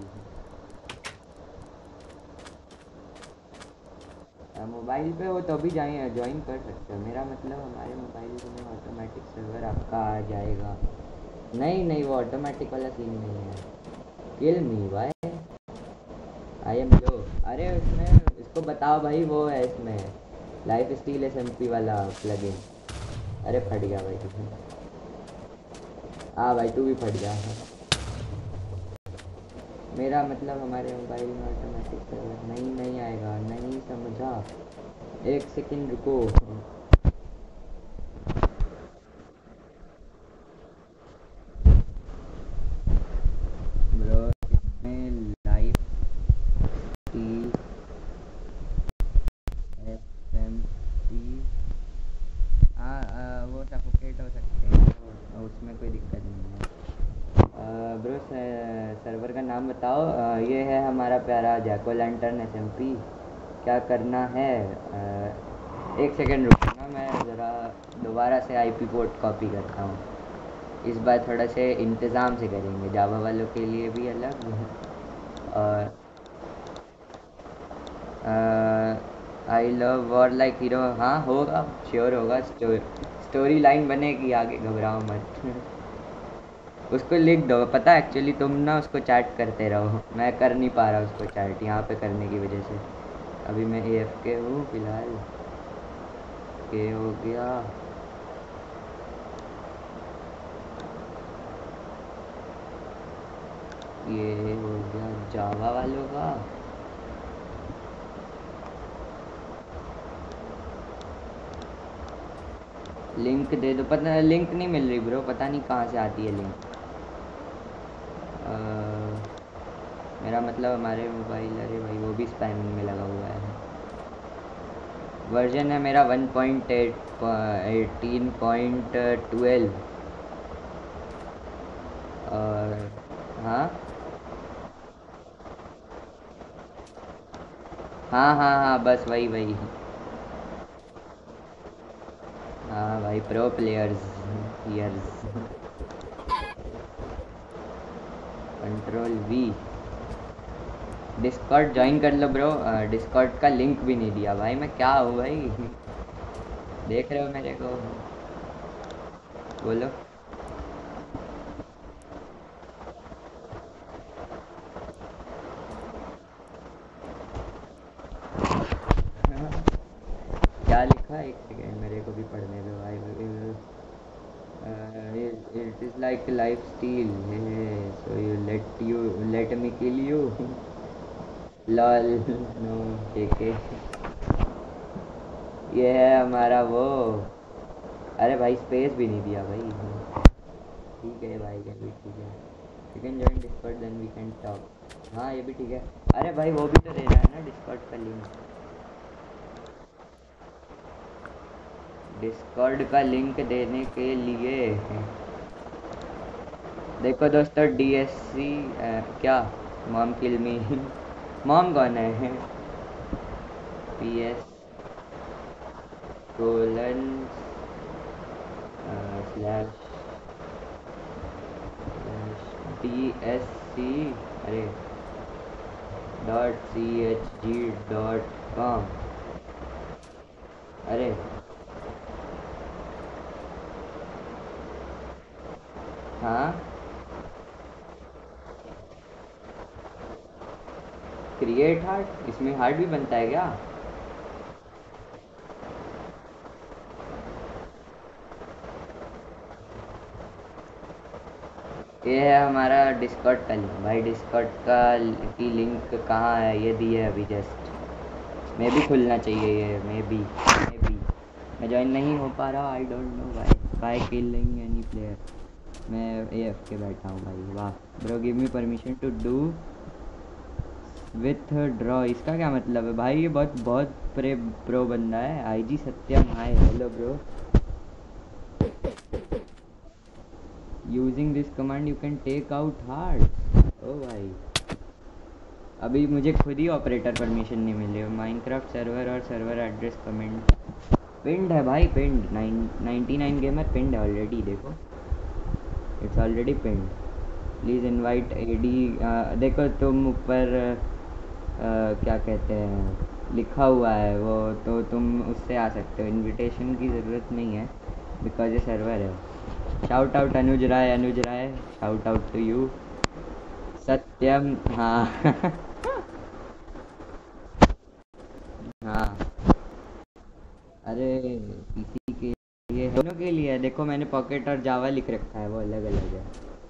मोबाइल पे हो तो भी जाए ज्वाइन कर सकते हो, मेरा मतलब हमारे मोबाइल में ऑटोमेटिक सर्वर आपका आ जाएगा। नहीं नहीं, वो ऑटोमेटिक वाला सीन नहीं है। किल मी भाई, आई एम लो। अरे उसमें इसको बताओ भाई, वो है इसमें life steal S M P वाला प्लगइन। अरे फट गया भाई तुम। हाँ भाई तू भी फट गया। मेरा मतलब हमारे मोबाइल में ऑटोमेटिक सर्वर नहीं नहीं आएगा, नहीं समझा। एक सेकंड रुको। ब्रो इसमें life steal S M P, हाँ वो सफोकेट हो सकते हैं तो उसमें कोई दिक्कत नहीं है। ब्रो सर्वर का नाम बताओ। आ, ये है हमारा प्यारा jack o lantern S M P. क्या करना है? आ, एक सेकेंड रुको ना, मैं ज़रा दोबारा से आईपी पोर्ट कॉपी करता हूँ। इस बार थोड़ा से इंतज़ाम से करेंगे, जावा वालों के लिए भी अलग। और I love war like hero, हाँ होगा, श्योर होगा। स्टोरी स्टोरी लाइन बनेगी आगे, घबराओ मत। उसको लिख दो, पता है एक्चुअली तुम ना उसको चैट करते रहो, मैं कर नहीं पा रहा उसको चैट यहाँ पे करने की वजह से। अभी मैं ए एफ के हूँ फिलहाल। के हो गया। ये हो गया जावा वालों का। लिंक दे दो, पता लिंक नहीं मिल रही ब्रो, पता नहीं कहाँ से आती है लिंक। अ, मेरा मतलब हमारे मोबाइल, अरे भाई वो भी स्पैमिंग में लगा हुआ है। वर्जन है मेरा one point eight eighteen point twelve. और हाँ हाँ हाँ हाँ बस वही वही। हाँ भाई pro players years. Control V. Discord join कर लो ब्रो। डिस्कॉर्ड का लिंक भी नहीं दिया भाई, मैं क्या हूँ भाई? देख रहे हो मेरे को? बोलो। क्या लिखा है? एक सेकेंड मेरे को भी पढ़ने दो भाई। It is like life steal, so you let you let me kill you. Lol no KK. ये है हमारा वो। अरे भाई स्पेस भी नहीं दिया भाई। ठीक है भाई, ये भी ठीक है। You can join Discord then we can talk. हाँ ये भी ठीक है। अरे भाई वो भी तो देना है ना डिस्कॉर्ड का लिंक। डिस्कॉर्ड का लिंक देने के लिए देखो दोस्तों, डी एस सी क्या? मॉम किल मी। मॉम कौन है? P S colon slash D S C, अरे dot C H G dot com. अरे क्रिएट हार्ट, इसमें हार्ट भी बनता है क्या? ये है हमारा डिस्कॉर्ड का लिंक भाई। डिस्कॉर्ड का की लिंक कहाँ है? ये दी है अभी जस्ट। मे भी खुलना चाहिए ये, मे बी मे बी मैं ज्वाइन नहीं हो पा रहा। आई डोंट नो भाई। By killing any player. मैं ए एफ के बैठा हूँ भाई। वाह bro, give me permission to do withdraw. इसका क्या मतलब है भाई? ये बहुत बहुत प्रे प्रो बंदा है। I G Satyam, hi hello bro. Using this command you can take out heart. Oh भाई, अभी मुझे खुद ही ऑपरेटर परमिशन नहीं मिली। माइनक्राफ्ट सर्वर और सर्वर एड्रेस कमेंट पिंड है भाई। पिंड नाइन नाइन्टी नाइन गेमर पिंड है ऑलरेडी। देखो it's already pinned. Please invite AD. देखो तुम ऊपर क्या कहते हैं लिखा हुआ है वो, तो तुम उससे आ सकते हो। इनविटेशन की ज़रूरत नहीं है बिकॉज ये सर्वर है। Shout out Anuj Rai. Anuj Rai shout out to you. Satyam, हाँ हाँ। अरे किसी के लिए, दोनों के लिए है। देखो मैंने पॉकेट और जावा लिख रखा है, वो अलग अलग है।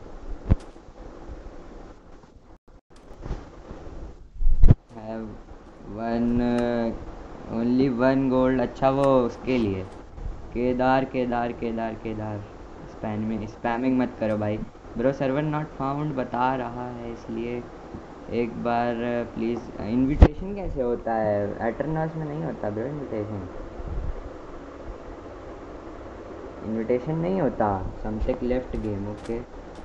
Have one only one gold. अच्छा वो उसके लिए। केदार केदार केदार केदार स्पैमिंग स्पैमिंग मत करो भाई। ब्रो सर्वर नॉट फाउंड बता रहा है, इसलिए एक बार प्लीज़। इनविटेशन कैसे होता है? एटरनॉस में नहीं होता ब्रो इनविटेशन। इनविटेशन नहीं होता। समटेक left game, okay.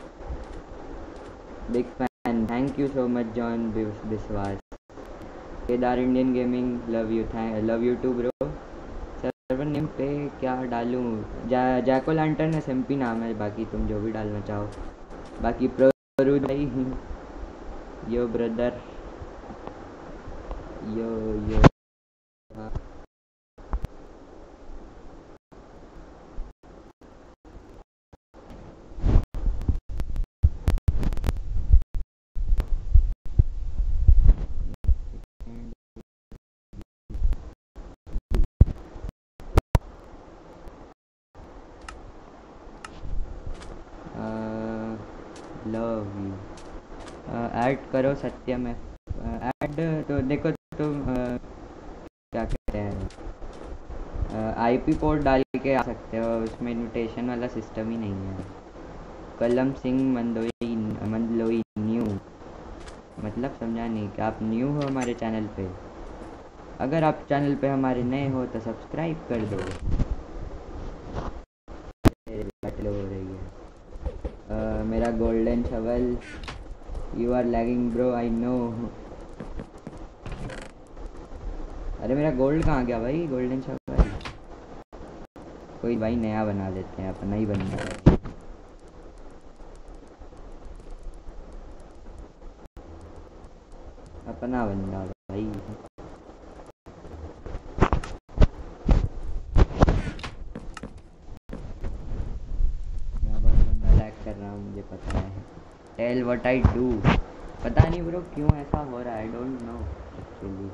Big fan, thank you so much John Vishwas. Kedar Indian gaming, love you. Thank love you too bro. Server name पे क्या डालूँ? जा jack o lantern S M P नाम है। बाकी तुम जो भी डालना चाहो। बाकी प्रो भाई, यो ब्रदर, यो यो। हाँ लव यू। ऐड करो सत्यम है। ऐड तो देखो तुम uh, क्या कहते हैं, आईपी पोर्ट डाल के आ सकते हो। उसमें इनविटेशन वाला सिस्टम ही नहीं है। कलम सिंह मंदोई मंदलोई न्यू, मतलब समझा नहीं कि आप न्यू हो हमारे चैनल पे। अगर आप चैनल पे हमारे नए हो तो सब्सक्राइब कर दो। हो रही है uh, मेरा golden shovel. You are lagging bro, I know. अरे मेरा गोल्ड कहाँ गया भाई? गोल्डन शवल कोई भाई नया बना देते हैं, अपना ही बनना है। अपना बंदा भाई। कर रहा हूँ मुझे पता है। Tell what I do. पता नहीं ब्रो क्यों ऐसा हो रहा है, I don't know actually.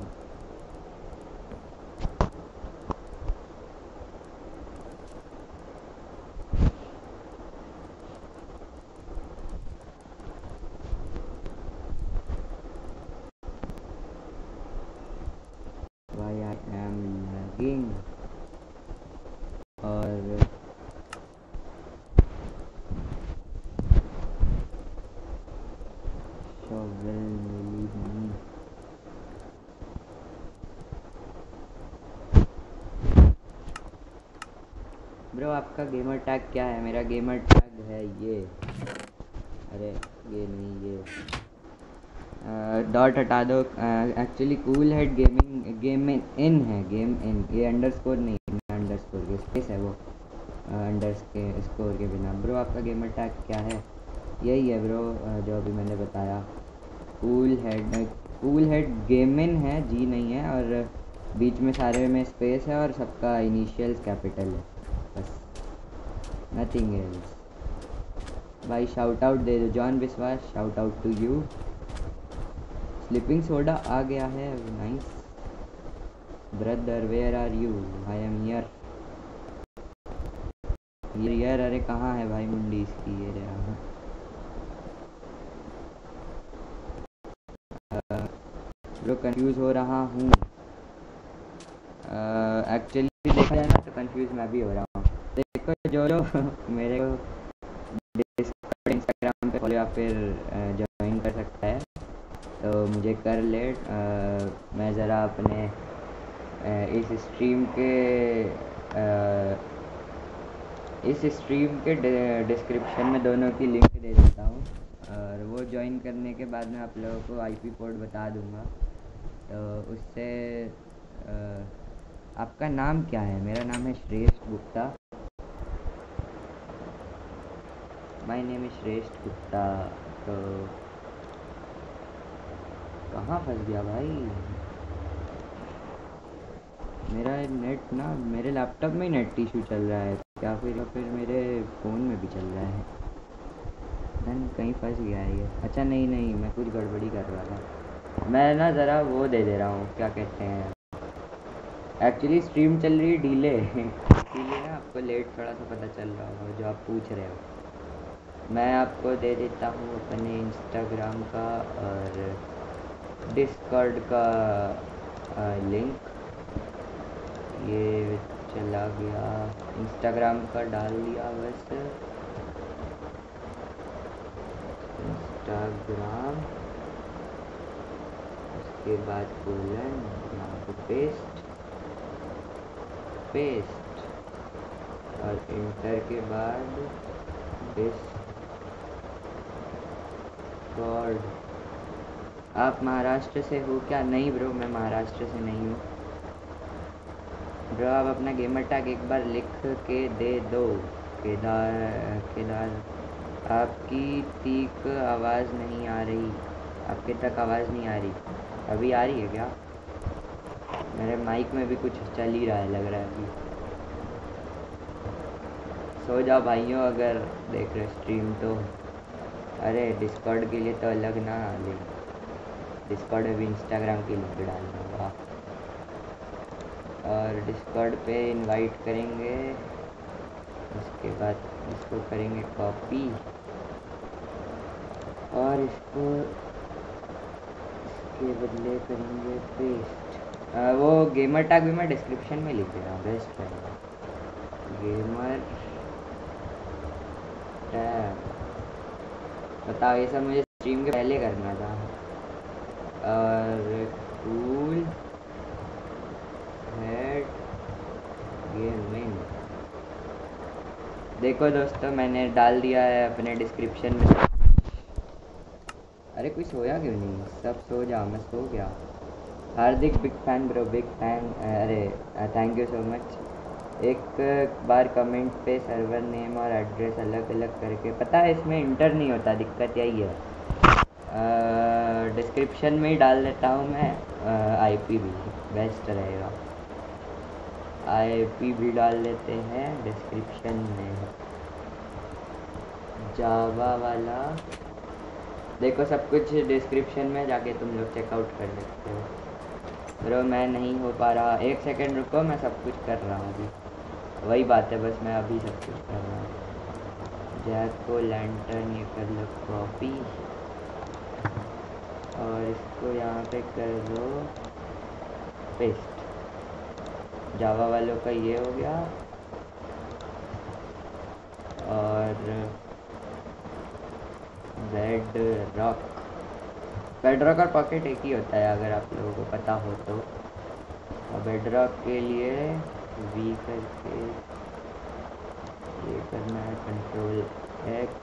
Why I am lagging. और शॉवेल मिली नहीं। ब्रो आपका गेमर टैग क्या है? मेरा गेमर टैग है ये। अरे ये नहीं, ये डॉट हटा दो। Actually cool head gaming game in है। गेम इन, ये अंडर स्कोर नहीं, अंडर स्कोर के स्पेस है वो, अंडर के स्कोर के बिना। ब्रो आपका गेमर टैग क्या है? यही है ब्रो जो अभी मैंने बताया। Cool head, cool head gaming है, जी नहीं है। और बीच में सारे में स्पेस है और सबका इनिशियल्स कैपिटल है, बस नथिंग एल्स। भाई शाउट आउट दे दो। John Vishwas, shout out to you. Sleeping soda आ गया है। Nice brother, where are you? I am here. ये यार, अरे कहाँ है भाई मुंडी इसकी? ये रहा। ब्रो कंफ्यूज हो रहा हूँ एक्चुअली। देखा जाए ना तो कंफ्यूज मैं भी हो रहा हूँ। देखो जो जो मेरे को इंस्टाग्राम पे फॉलो या फिर ज्वाइन कर सकता है तो मुझे कर ले। आ, मैं ज़रा अपने आ, इस स्ट्रीम के आ, इस स्ट्रीम के डिस्क्रिप्शन में दोनों की लिंक दे देता हूँ और वो ज्वाइन करने के बाद मैं आप लोगों को आईपी पोर्ट बता दूँगा। तो उससे आपका नाम क्या है? मेरा नाम है श्रेष्ठ गुप्ता। माय नेम इज श्रेष्ठ गुप्ता। तो कहाँ फंस गया भाई? मेरा नेट ना, मेरे लैपटॉप में ही नेट इशू चल रहा है क्या फिर फिर मेरे फ़ोन में भी चल रहा है? मैं कहीं फंस गया है ये। अच्छा नहीं नहीं, मैं कुछ गड़बड़ी कर रहा था। मैं ना ज़रा वो दे दे रहा हूँ, क्या कहते हैं, एक्चुअली स्ट्रीम चल रही है डीले इसीलिए ना आपको लेट थोड़ा सा पता चल रहा होगा जो आप पूछ रहे हो। मैं आपको दे देता हूँ अपने इंस्टाग्राम का और डिस्कॉर्ड का आ, लिंक। ये चला गया, इंस्टाग्राम का डाल दिया बस। इंस्टाग्राम, उसके बाद कोलन, यहाँ पे पेस्ट पेस्ट और इंटर के बाद डिस्कॉर्ड। आप महाराष्ट्र से हो क्या? नहीं ब्रो, मैं महाराष्ट्र से नहीं हूँ ब्रो। आप अपना गेमर टैग एक बार लिख के दे दो। केदार केदार आपकी तीख आवाज़ नहीं आ रही, आपके तक आवाज़ नहीं आ रही। अभी आ रही है क्या? मेरे माइक में भी कुछ चल ही रहा है लग रहा है अभी। सो जाओ भाइयों अगर देख रहे स्ट्रीम तो। अरे डिस्कॉर्ड के लिए तो अलग ना ले, डिस्कॉर्ड में भी इंस्टाग्राम की लिंक डालना होगा और डिस्कॉर्ड पे इनवाइट करेंगे। उसके बाद इसको करेंगे कॉपी और इसको इसके बदले करेंगे पेस्ट। आ, वो गेमर टैग भी मैं डिस्क्रिप्शन में लिख दे रहा हूँ, बेस्ट रहेगा। गेमर टैग बताओ, ये सब मुझे स्ट्रीम के पहले करना था। और कूल हेड गेमिंग, देखो दोस्तों मैंने डाल दिया है अपने डिस्क्रिप्शन में। अरे कोई सोया क्यों नहीं? सब सो जाओ, मैं सो गया। Hardik big fan bro, big fan. अरे थैंक यू सो मच। एक बार कमेंट पे सर्वर नेम और एड्रेस अलग अलग करके, पता है इसमें इंटर नहीं होता, दिक्कत यही है। डिस्क्रिप्शन में ही डाल देता हूँ मैं। आईपी भी बेस्ट रहेगा, आईपी भी डाल देते हैं डिस्क्रिप्शन में। जावा वाला देखो, सब कुछ डिस्क्रिप्शन में जाके तुम लोग चेकआउट कर सकते हो। ब्रो मैं नहीं हो पा रहा, एक सेकंड रुको, मैं सब कुछ कर रहा हूँ अभी। वही बात है, बस मैं अभी सब कुछ कर रहा हूँ। जैक को लैंटर्न ये कर लो कॉपी और इसको यहाँ पे कर दो पेस्ट। जावा वालों का ये हो गया और बेड रॉक, बेड रॉक और पॉकेट एक ही होता है अगर आप लोगों को पता हो तो। और बेड रॉक के लिए वी करके ये करना है, कंट्रोल एक्स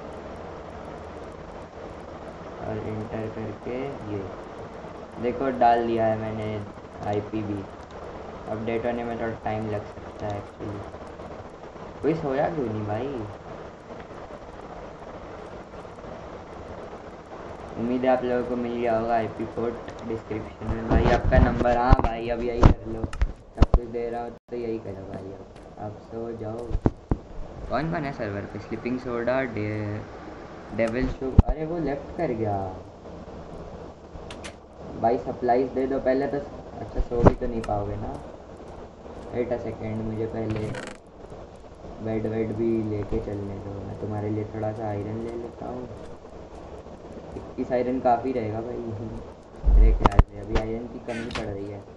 और इंटर करके ये देखो डाल दिया है मैंने। आईपी भी अपडेट होने में थोड़ा टाइम लग सकता है एक्चुअली। कोई सोया क्यों नहीं भाई? उम्मीद है आप लोगों को मिल गया होगा आईपी पोर्ट डिस्क्रिप्शन में। भाई आपका नंबर, हाँ भाई अब यही कर लो, सब कुछ दे रहा हूँ तो यही करो भाई। अब आप सो जाओ। कौन कौन है सर्वर पे? Sleeping soda, day devil show. अरे वो लेफ्ट कर गया। भाई सप्लाईज दे दो पहले तो। अच्छा सो भी तो नहीं पाओगे ना। वेट अ सेकेंड, मुझे पहले बेड वेड भी लेके चलने दो। मैं तुम्हारे लिए थोड़ा सा आयरन ले लेता हूँ। इक्कीस आयरन काफ़ी रहेगा भाई मेरे ख्याल से। अभी आयरन की कमी पड़ रही है।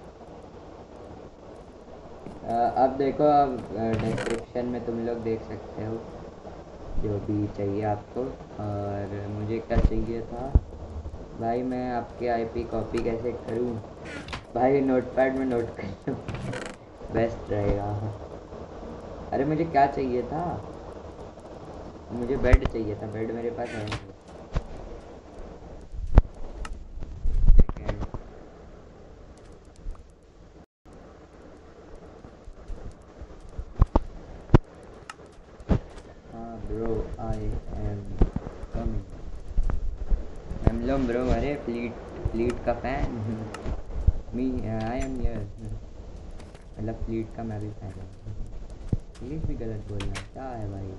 आ, अब देखो, अब डिस्क्रिप्शन में तुम लोग देख सकते हो जो भी चाहिए आपको। और मुझे क्या चाहिए था भाई, मैं आपके आईपी कॉपी कैसे करूं भाई? नोटपैड में नोट कर लो बेस्ट रहेगा। अरे मुझे क्या चाहिए था? मुझे बेड चाहिए था। बेड मेरे पास है नहीं। सेकेंड। हाँ ब्रो, आई एम कमिंग। एमलम ब्रो, अरे फ्लीट फ्लीट का fan me, I am here. मतलब फ्लीट का मैं भी फैन हूँ। इंग्लिश भी गलत बोलना क्या है भाई?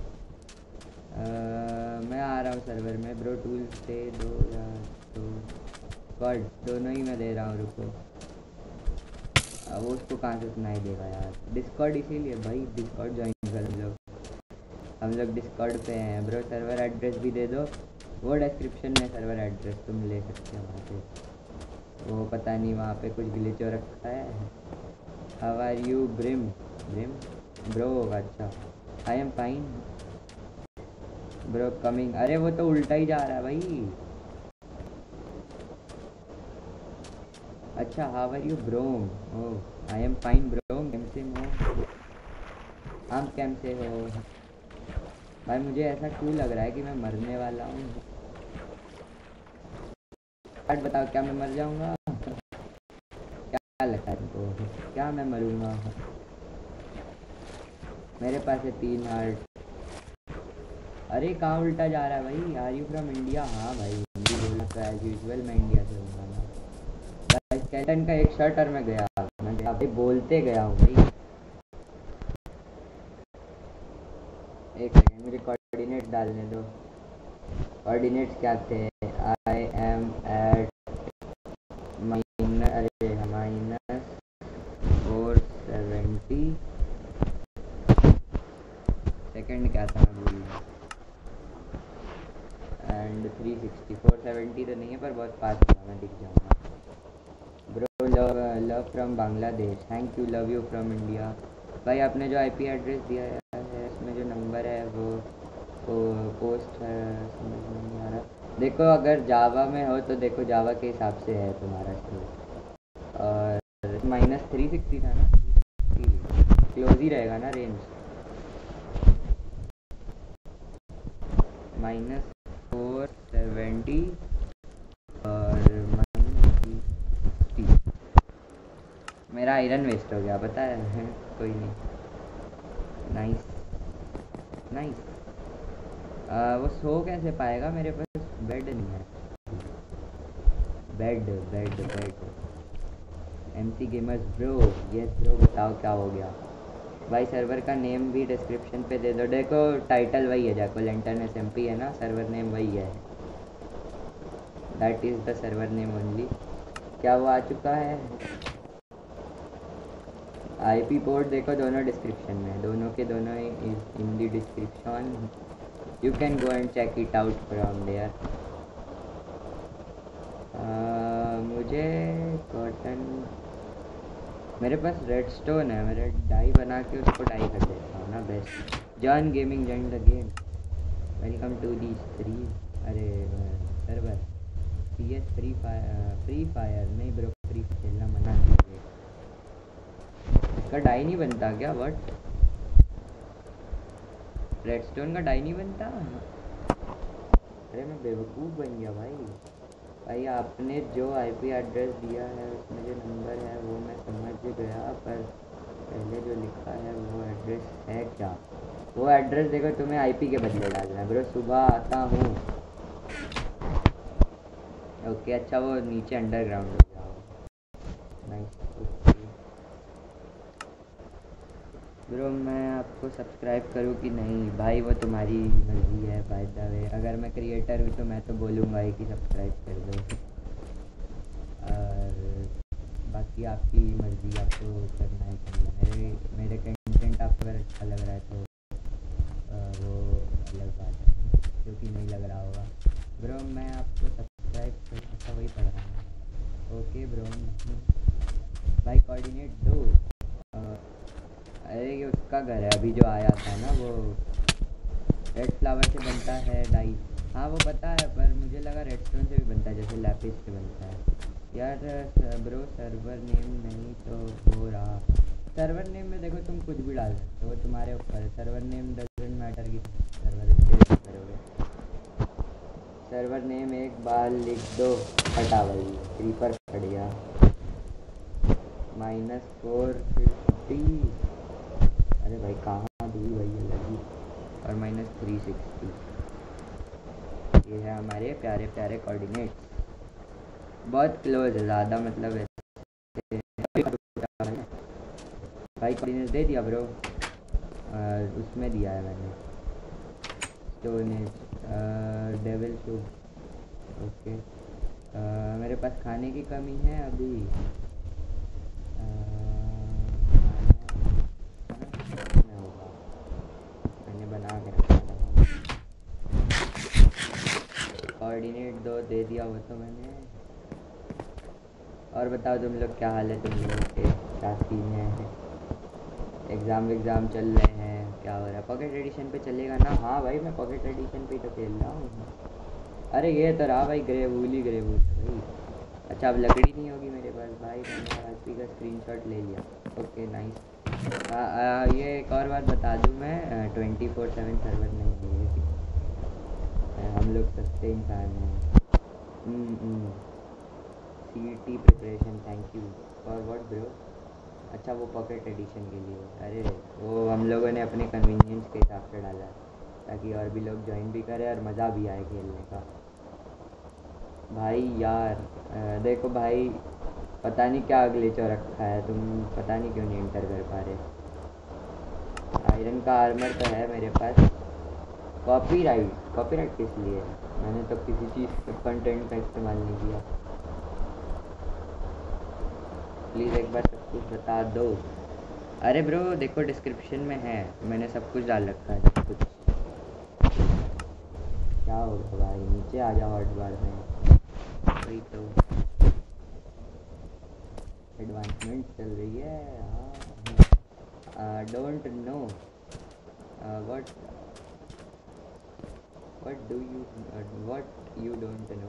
uh, मैं आ रहा हूँ सर्वर में ब्रो। टूल्स दे दो या तो स्क्वाड, दोनों ही मैं दे रहा हूँ। रुको, वो उसको कहाँ से सुनाई देगा यार? डिस्कॉर्ड, इसीलिए भाई डिस्कॉर्ड ज्वाइन कर हम लोग। हम लोग डिस्कॉर्ड पे हैं ब्रो। सर्वर एड्रेस भी दे दो, वो डिस्क्रिप्शन में सर्वर एड्रेस तुम ले सकते हो वहाँ से। वो पता नहीं वहाँ पे कुछ ग्लिच हो रखा है। How are you Brim? Brim bro, अच्छा I am fine bro coming. अरे वो तो उल्टा ही जा रहा है भाई। अच्छा, how are you Brom? Oh I am fine Brom. कैसे हो आप? कैसे हो भाई? मुझे ऐसा क्यों लग रहा है कि मैं मरने वाला हूँ? बट बताओ, क्या मैं मर जाऊँगा? क्या लगता है तुमको? क्या मैं मरूँगा? मेरे पास है तीन हार्ट। अरे कहाँ उल्टा जा रहा है भाई? Are you from India? हाँ भाई हिंदी बोलना तो एज यूजल मैं इंडिया से हूँ ना। स्केलेटन का एक शर्ट और मैं गया मैं गया भाई, बोलते गया हूँ भाई। एक सेकेंड, मुझे कोऑर्डिनेट डालने दो। कोऑर्डिनेट्स क्या थे? आई एम एट माइनस, अरे माइनस फोर सेवेंटी। सेकेंड क्या था मैं भूल गया। And three sixty. Four seventy तो नहीं है पर बहुत पास हुआ, मैं दिख जाऊँगा bro. Love love from Bangladesh. Thank you, love you from India. भाई आपने जो आईपी एड्रेस दिया है इसमें जो नंबर है वो, वो पोस्ट है, समझ नहीं आ रहा। देखो अगर जावा में हो तो देखो जावा के हिसाब से है तुम्हारा स्कोर। और माइनस थ्री सिक्सटी था ना, क्लोज ही रहेगा ना रेंज। माइनस फोर सेवेंटी और माइनस थ्री। मेरा आयरन वेस्ट हो गया पता है कोई नहीं। Nice nice. वो सो कैसे पाएगा? मेरे पास बेड नहीं है। Bed bed bed. MC gamers bro, yes bro, बताओ क्या हो गया भाई? सर्वर का नेम भी डिस्क्रिप्शन पे दे दो। देखो टाइटल वही है, जैको लैंटर्न एसएमपी है ना, सर्वर नेम वही है। That is the server name only. क्या वो आ चुका है? आईपी पोर्ट देखो दोनों डिस्क्रिप्शन में, दोनों के दोनों is in the description. You can go and check it out from there. मुझे कॉटन, मेरे पास रेड स्टोन है, मेरे डाई बना के उसको डाई कर देता हूँ ना best. John gaming join the game, welcome to the stream. अरे server P S free fire. Free fire नहीं ब्रो, फ्री खेलना मना कीजिए। इसका डाई नहीं बनता क्या? व्हाट? रेडस्टोन का डाई नहीं बनता? अरे मैं बेवकूफ़ बन गया भाई। भाई आपने जो आईपी एड्रेस दिया है उसमें जो नंबर है वो मैं समझ गया, पर पहले जो लिखा है वो एड्रेस है क्या? वो एड्रेस देखो तुम्हें आईपी के बदले डालना है ब्रो। सुबह आता हूँ। ओके अच्छा, वो नीचे अंडरग्राउंड हो जाओ। Nice bro. मैं आपको सब्सक्राइब करूँ कि नहीं भाई वो तुम्हारी मर्जी है। बाय द वे अगर मैं क्रिएटर हूँ तो मैं तो बोलूँगा ही कि सब्सक्राइब कर दो। बाकी आपकी मर्ज़ी, आपको करना है करना। मेरे मेरे कंटेंट आपको अगर अच्छा लग रहा है तो आ, वो अलग बात है, क्योंकि नहीं लग रहा होगा। ब्रो मैं आपको सब्सक्राइब कर अच्छा वही पढ़ रहा हूँ। ओके ब्रो भाई कोऑर्डिनेट दो। आ, अरे ये उसका घर है, अभी जो आया था ना वो रेड फ्लावर से बनता है डाई। हाँ वो पता है, पर मुझे लगा रेडस्टोन से भी बनता है, जैसे लैपिस से बनता है। यार ब्रो सर्वर नेम नहीं तो हो रहा। सर्वर नेम में देखो तुम कुछ भी डाल सकते हो, तुम्हारे ऊपर है। सर्वर नेम डजंट मैटर कि सर्वर इससे करोगे। सर्वर नेम एक बार लिख दो, हटा भाई क्रीपर फट गया। माइनस फोर फिफ्टी, अरे भाई कहाँ दूर भाई ये लगी। और माइनस थ्री सिक्सटी, ये है हमारे प्यारे प्यारे कोऑर्डिनेट्स। बहुत क्लोज है, ज़्यादा मतलब है। भाई कोऑर्डिनेट दे दिया ब्रो, उसमें दिया है मैंने स्टोनेज डेविल शूट। ओके आ, मेरे पास खाने की कमी है अभी। आ, खाना होगा, मैंने बना के रखा था। कोऑर्डिनेट दो दे दिया वो तो मैंने। और बताओ तुम लोग क्या हाल है, तुम लोगों के क्या सीन है? एग्ज़ाम एग्ज़ाम चल रहे हैं, क्या हो रहा है? पॉकेट एडिशन पे चलेगा ना? हाँ भाई मैं पॉकेट एडिशन पे ही तो खेल रहा हूँ। अरे ये तो रहा भाई ग्रे वूल ही ग्रे वूल है भाई। अच्छा अब लकड़ी नहीं होगी मेरे पास भाई, मैंने आईपी का स्क्रीनशॉट ले लिया। Okay nice. आ, आ, ये एक और बात बता दूँ मैं, ट्वेंटी फोर सेवन सर्वर नहीं है, हम लोग सस्ते इंसान हैं। C T preparation, thank you for what bro? अच्छा वो पॉकेट एडिशन के लिए, अरे वो हम लोगों ने अपने कन्वीनियंस के हिसाब से डाला है, ताकि और भी लोग ज्वाइन भी करें और मज़ा भी आए खेलने का। भाई यार आ, देखो भाई, पता नहीं क्या ग्लिच हो रखा है, तुम पता नहीं क्यों नहीं एंटर कर पा रहे। आयरन का आर्मर तो है मेरे पास। कॉपीराइट? कॉपीराइट किस लिए? मैंने तो किसी चीज़ के कंटेंट का इस्तेमाल नहीं किया। प्लीज़ एक बार सब कुछ बता दो। अरे ब्रो देखो डिस्क्रिप्शन में है, मैंने सब कुछ डाल रखा है, सब कुछ। क्या होगा भाई, नीचे आ जाओ हॉट बार में। वही तो एडवांसमेंट चल रही है। हाँ don't know what what do you what you don't know.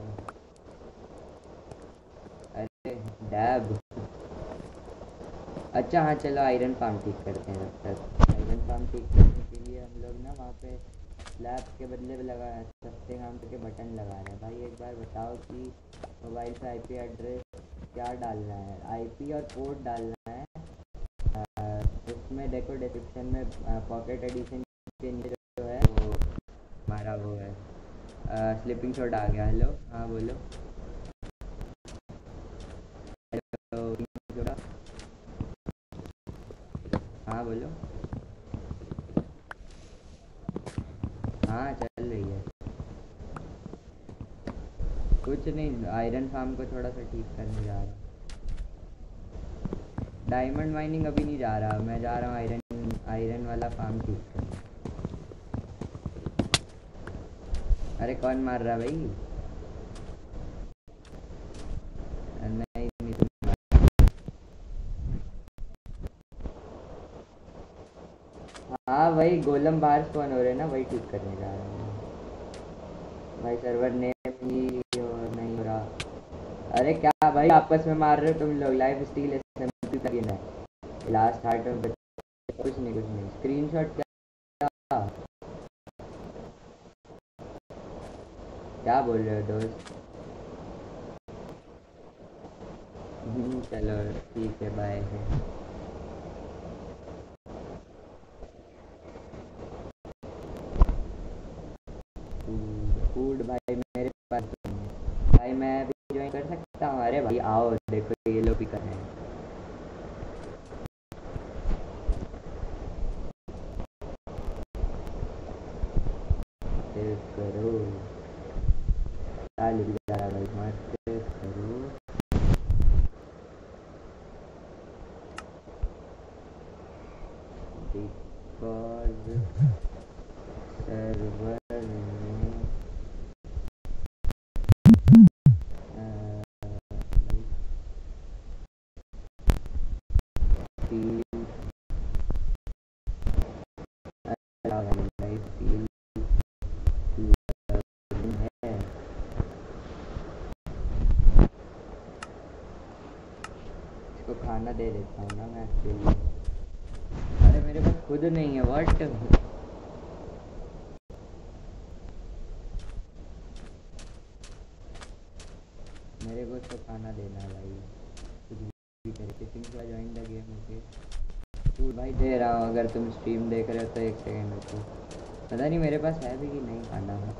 अरे डैब, अच्छा हाँ चलो आयरन फार्म ठीक करते हैं। तब तक आयरन फार्म ठीक करने के लिए हम लोग ना वहाँ पे स्लैब के बदले लगा सस्ते काम के बटन लगा रहे हैं। भाई एक बार बताओ कि मोबाइल से आईपी एड्रेस क्या डालना है? आईपी और पोर्ट डालना है। आ, उसमें देखो डिस्क्रिप्शन में पॉकेट एडिशन के नीचे जो है वो हमारा वो है। स्लिपिंग शॉट आ गया। हेलो हाँ बोलो। हेलो हाँ बोलो। हाँ चल रही है, कुछ नहीं, आयरन फार्म को थोड़ा सा ठीक करने जा रहा हूँ। डायमंड माइनिंग अभी नहीं जा रहा, मैं जा रहा हूँ आयरन आयरन वाला फार्म ठीक करने। अरे कौन मार रहा भाई? नहीं नहीं तुम। हाँ वही गोलम बाहर स्पॉन हो रहे हैं ना, वही ठीक करने जा रहा हूँ भाई। सर्वर नेम ही और नहीं हो रहा। अरे क्या भाई आपस में मार रहे हो तुम लोग? लाइव स्टील एसएमपी का गेम है, लास्ट हार्ट में कुछ नहीं कुछ नहीं। स्क्रीनशॉट क्या क्या बोल रहे हो दोस्त? चलो ठीक है बाय। फूड भाई मेरे पास तो नहीं है। भाई मैं भी ज्वाइन कर सकता हूँ? अरे भाई आओ देखो ये लोग भी कर रहे हैं। करो क्या लिख जा रहा भाई, मत करो। बिकॉज सर्वर में फील फील है। इसको खाना दे देता हूँ ना मैं एक्चुअली। अरे मेरे पास खुद नहीं है। व्हाट? मेरे को इसको खाना देना है भाई। कुछ भी करके Singh join the game. Okay तू भाई दे रहा हूँ। अगर तुम स्ट्रीम देख रहे हो तो एक सेकेंड रुको। पता नहीं मेरे पास है भी कि नहीं खाना है।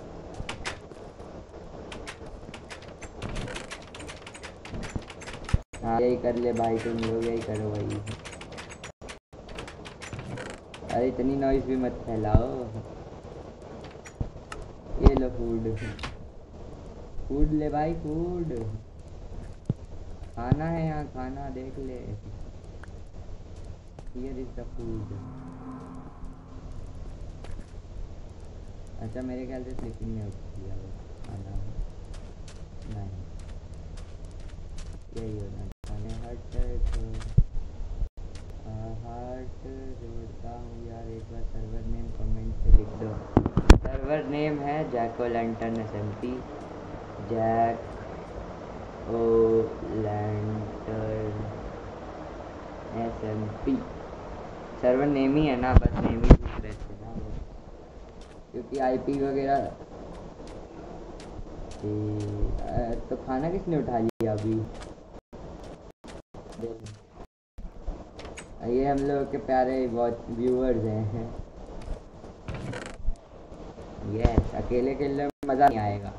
हाँ यही कर ले भाई, तुम लोग यही करो भाई। अरे इतनी नॉइस भी मत फैलाओ। ये लो फूड। फूड ले भाई, फूड खाना है यहाँ, खाना देख ले। Here is the food. अच्छा मेरे ख्याल से स्लीपिंग में उठ गया वो खाना। नहीं यही होना खाने। हट हार्ट जोड़ता हूँ यार। एक बार सर्वर नेम कमेंट पे लिख दो। सर्वर नेम है jack o lantern S M P. Jack o lantern S M P server name ही है ना, बस नेम ही पूछ रहे थे ना वो, क्योंकि आईपी वगैरह। तो खाना किसने उठा लिया अभी? ये हम लोग के प्यारे वॉच व्यूअर्स हैं। यस अकेले खेलने में मज़ा नहीं आएगा।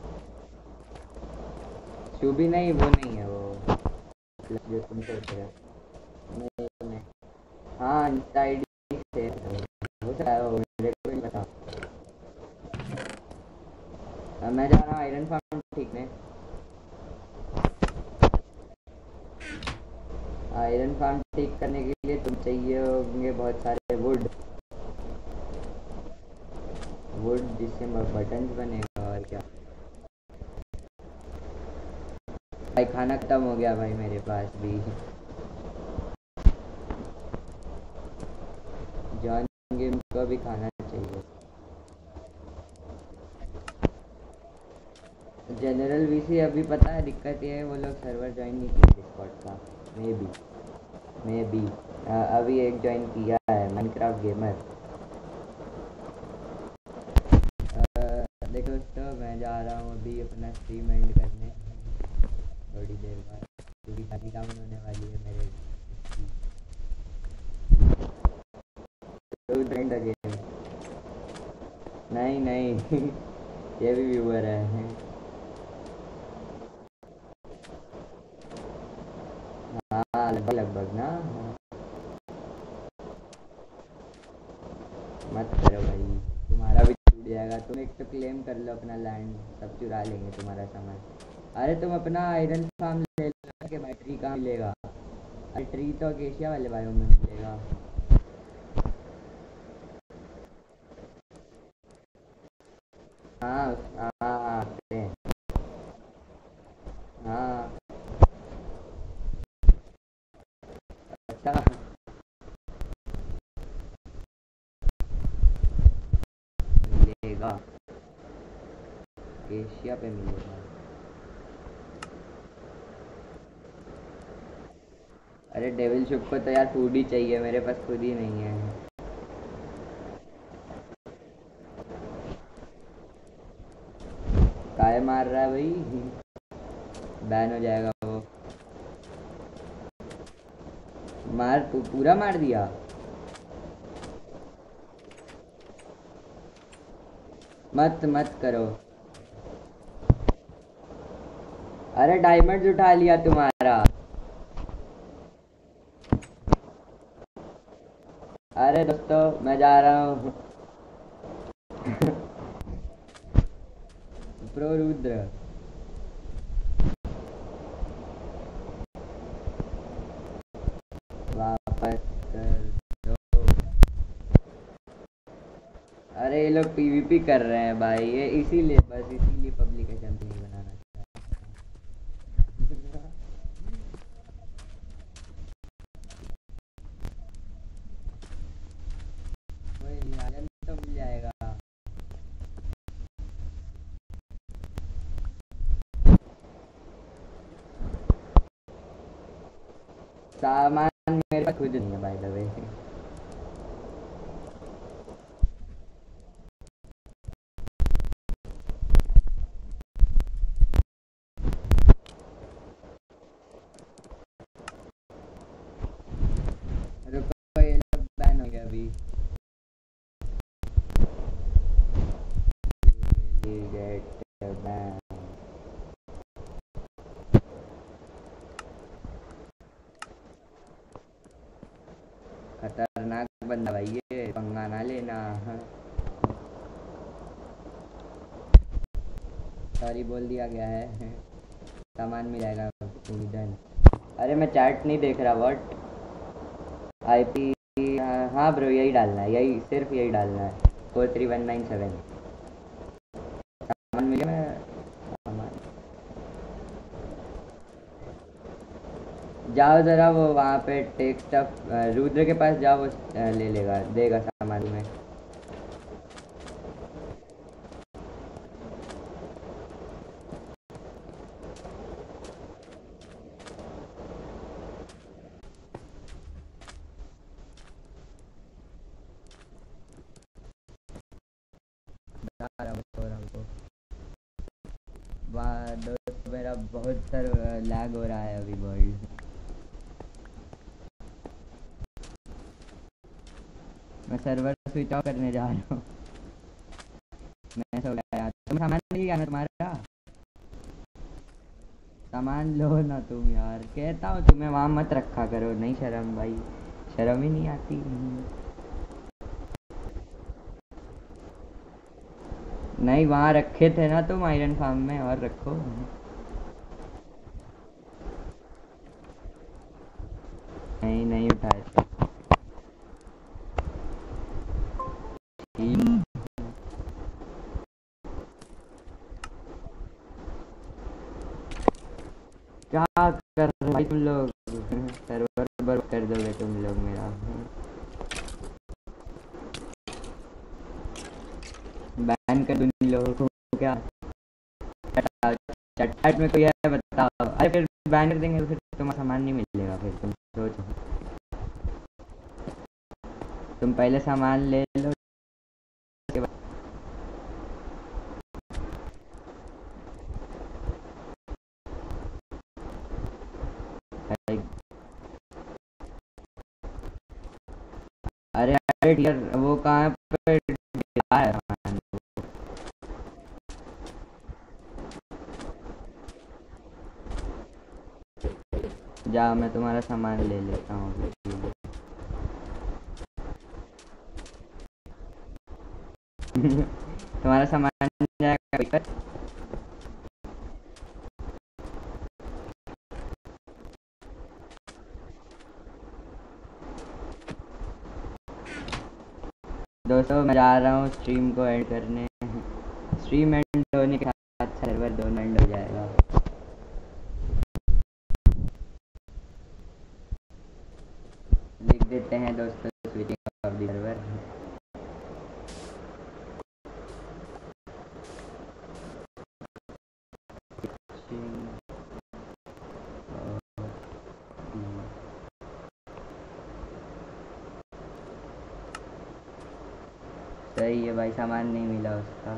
शूबी नहीं, वो नहीं है वो जो तुम सोच रहे हो। नहीं नहीं हाँ आईडी से हो सकता है, मेरे को नहीं पता। मैं जा रहा हूँ आयरन फार्म ठीक है। आयरन फार्म ठीक करने के लिए तुम चाहिए होंगे बहुत सारे वुड वुड जिससे बटन बनेगा। और क्या भाई, खाना खत्म हो गया भाई मेरे पास भी। जॉन गेम को भी खाना चाहिए। जनरल वीसी अभी पता है दिक्कत ये है, वो लोग सर्वर ज्वाइन नहीं किया डिस्कॉर्ड का। मे बी मे बी अभी एक ज्वाइन किया है माइनक्राफ्ट गेमर। देखो दोस्तों मैं जा रहा हूँ अभी अपना स्ट्रीम एंड करने थोड़ी देर बाद, क्योंकि गाड़ी डाउन होने वाली है मेरे। तो एंड गेम नहीं नहीं ये भी व्यूअर है। हाँ लगभग लगभग ना। मत करो भाई, तुम्हारा भी छूट जाएगा। तुम एक तो क्लेम कर लो अपना लैंड, सब चुरा लेंगे तुम्हारा सामान। अरे तुम अपना आयरन फार्म ले लो कि भाई ट्री कहाँ मिलेगा? अरे ट्री तो एशिया वाले बायोम में मिलेगा। हाँ हाँ हाँ आते हैं। हाँ अच्छा मिलेगा, एशिया पे मिलेगा। अरे डेविल शुप को तो यार फूड ही चाहिए, मेरे पास खुद ही नहीं है। काय मार रहा है भाई, बैन हो जाएगा वो। मार तू पूरा मार दिया। मत मत करो। अरे डायमंड उठा लिया तुम्हारा। अरे दोस्तों मैं जा रहा हूँ प्रो रुद्र वापस कर दो अरे ये लोग पीवीपी कर रहे हैं भाई, ये इसीलिए, बस इसीलिए पब्लिकेशन नहीं बनाना चाहता। कोई नहीं, आलन तो मिल जाएगा। सामान मेरे पास खुद नहीं है बाय द वे। रुको, ये लोग बैन हो गया अभी। Get ban. खतरनाक बंदा भाई, ये पंगा ना लेना। सॉरी बोल दिया गया है। सामान मिल जाएगा डन। अरे मैं चैट नहीं देख रहा, व्हाट। आईपी, हाँ ब्रो यही डालना है, यही सिर्फ यही डालना है, four three one nine seven. सामान मिल गया। सामान जाओ ज़रा वो वहाँ पे टेक स्टफ, रुद्र के पास जाओ, वो अ, ले लेगा, देगा सामान में। बता रहा हूँ, बता रहा हूँ तो। वाह दोस्त मेरा, बहुत सर लैग हो रहा है अभी वर्ल्ड। मैं सर्वर स्विच ऑफ करने जा रहा हूँ। मैं सो गया यार, तुम सामान नहीं आना तुम्हारा। सामान लो ना तुम यार, कहता हूँ तुम्हें वहाँ मत रखा करो, नहीं शर्म भाई, शर्म ही नहीं आती। नहीं वहाँ रखे थे ना तुम आयरन फार्म में, और रखो। नहीं नहीं उठाए थे। ठीक। क्या कर रहे हो भाई तुम लोग, सर्वर बर्बाद कर दोगे तुम लोग मेरा। बैन कर दूँ इन लोगों को क्या। चैट में कोई है बताओ, अरे फिर बैन कर देंगे तो फिर तुम्हारा सामान नहीं मिलेगा, फिर तुम सोचो। तुम पहले सामान ले लो, उसके बाद। अरे अरे डियर, वो कहाँ पे है सामान? जाओ मैं तुम्हारा सामान ले लेता हूँ। तुम्हारा सामान जाएगा। दोस्तों मैं जा रहा हूँ स्ट्रीम को एंड करने। स्ट्रीम एंड होने के साथ सर्वर दोनों एंड हो जाएगा। लिख देते हैं दोस्तों, स्विचिंग ऑफ द सर्वर। सही है भाई, सामान नहीं मिला उसका।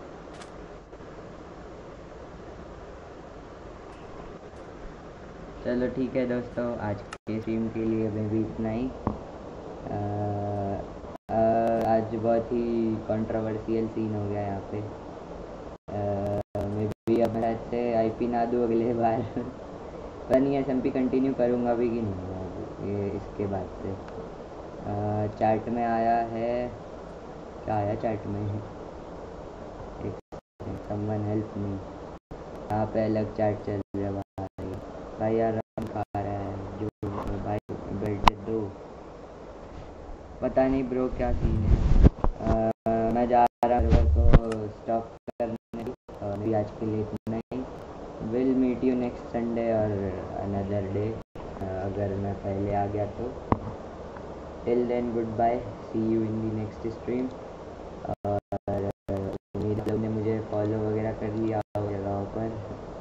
चलो ठीक है दोस्तों, आज के स्ट्रीम के लिए मैं भी इतना ही। आ, आ, आज बहुत ही कंट्रोवर्शियल सीन हो गया यहाँ पे। मैं भी अब शायद से आईपी ना दूँ अगले बार। पर नहीं, एस एम पी कंटिन्यू करूँगा भी कि नहीं अब ये इसके बाद से। चैट में आया है, क्या आया चैट में, एक समवन हेल्प मी। यहाँ पे अलग चैट चल रहा है भाई। भाई यार रम खा रहा है जो, भाई बेल्ट दो, पता नहीं ब्रो क्या सीन है। आ, मैं जा रहा सर्वर को स्टॉप करने की। और भी आज के लिए इतना ही। Will meet you next Sunday और अनदर डे, अगर मैं पहले आ गया तो। Till then good bye, see you in the next stream. और उम्मीद है ने मुझे फॉलो वगैरह कर लिया जगहों पर।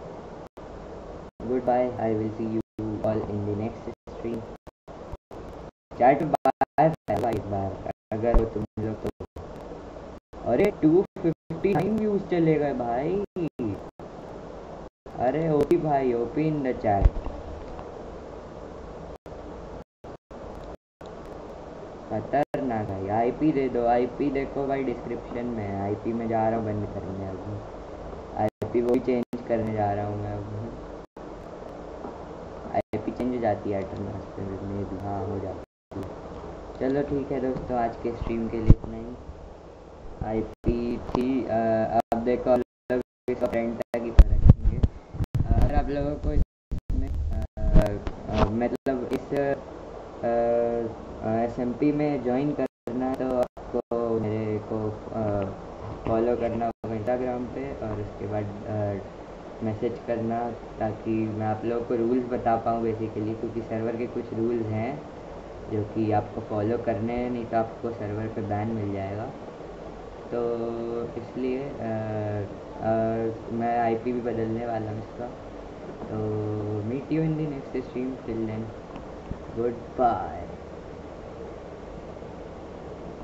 Good bye, I will see you all in the next stream. Chat bye bye इस बार अगर हो तुम लोग तो। अरे टू फिफ्टी नाइन व्यूज चले गए भाई। अरे ओपी भाई, ओपी इन द चैट। खतरनाक भाई। आईपी दे दो, आईपी देखो भाई डिस्क्रिप्शन में। आईपी में जा रहा हूँ बंद करने अब। आईपी वही चेंज करने जा रहा हूँ मैं अब। आईपी चेंज हो जाती है एटरमास्टर में भी, हाँ हो जाती है। चलो ठीक है दोस्तों, आज के स्ट्रीम के लिए इतना ही। आईपी थी अब देखो फ्रेंड की तरह रखेंगे। अगर आप लोगों को इसमें मतलब इस एस एम पी में ज्वाइन करना तो आपको मेरे को फॉलो करना होगा इंस्टाग्राम पे, और उसके बाद मैसेज करना, ताकि मैं आप लोगों को रूल्स बता पाऊँ बेसिकली। क्योंकि सर्वर के कुछ रूल्स हैं जो कि आपको फॉलो करने हैं, नहीं तो आपको सर्वर पे बैन मिल जाएगा। तो इसलिए आ, आ, मैं आईपी भी बदलने वाला हूँ इसका। तो meet you in the next stream, till then good bye.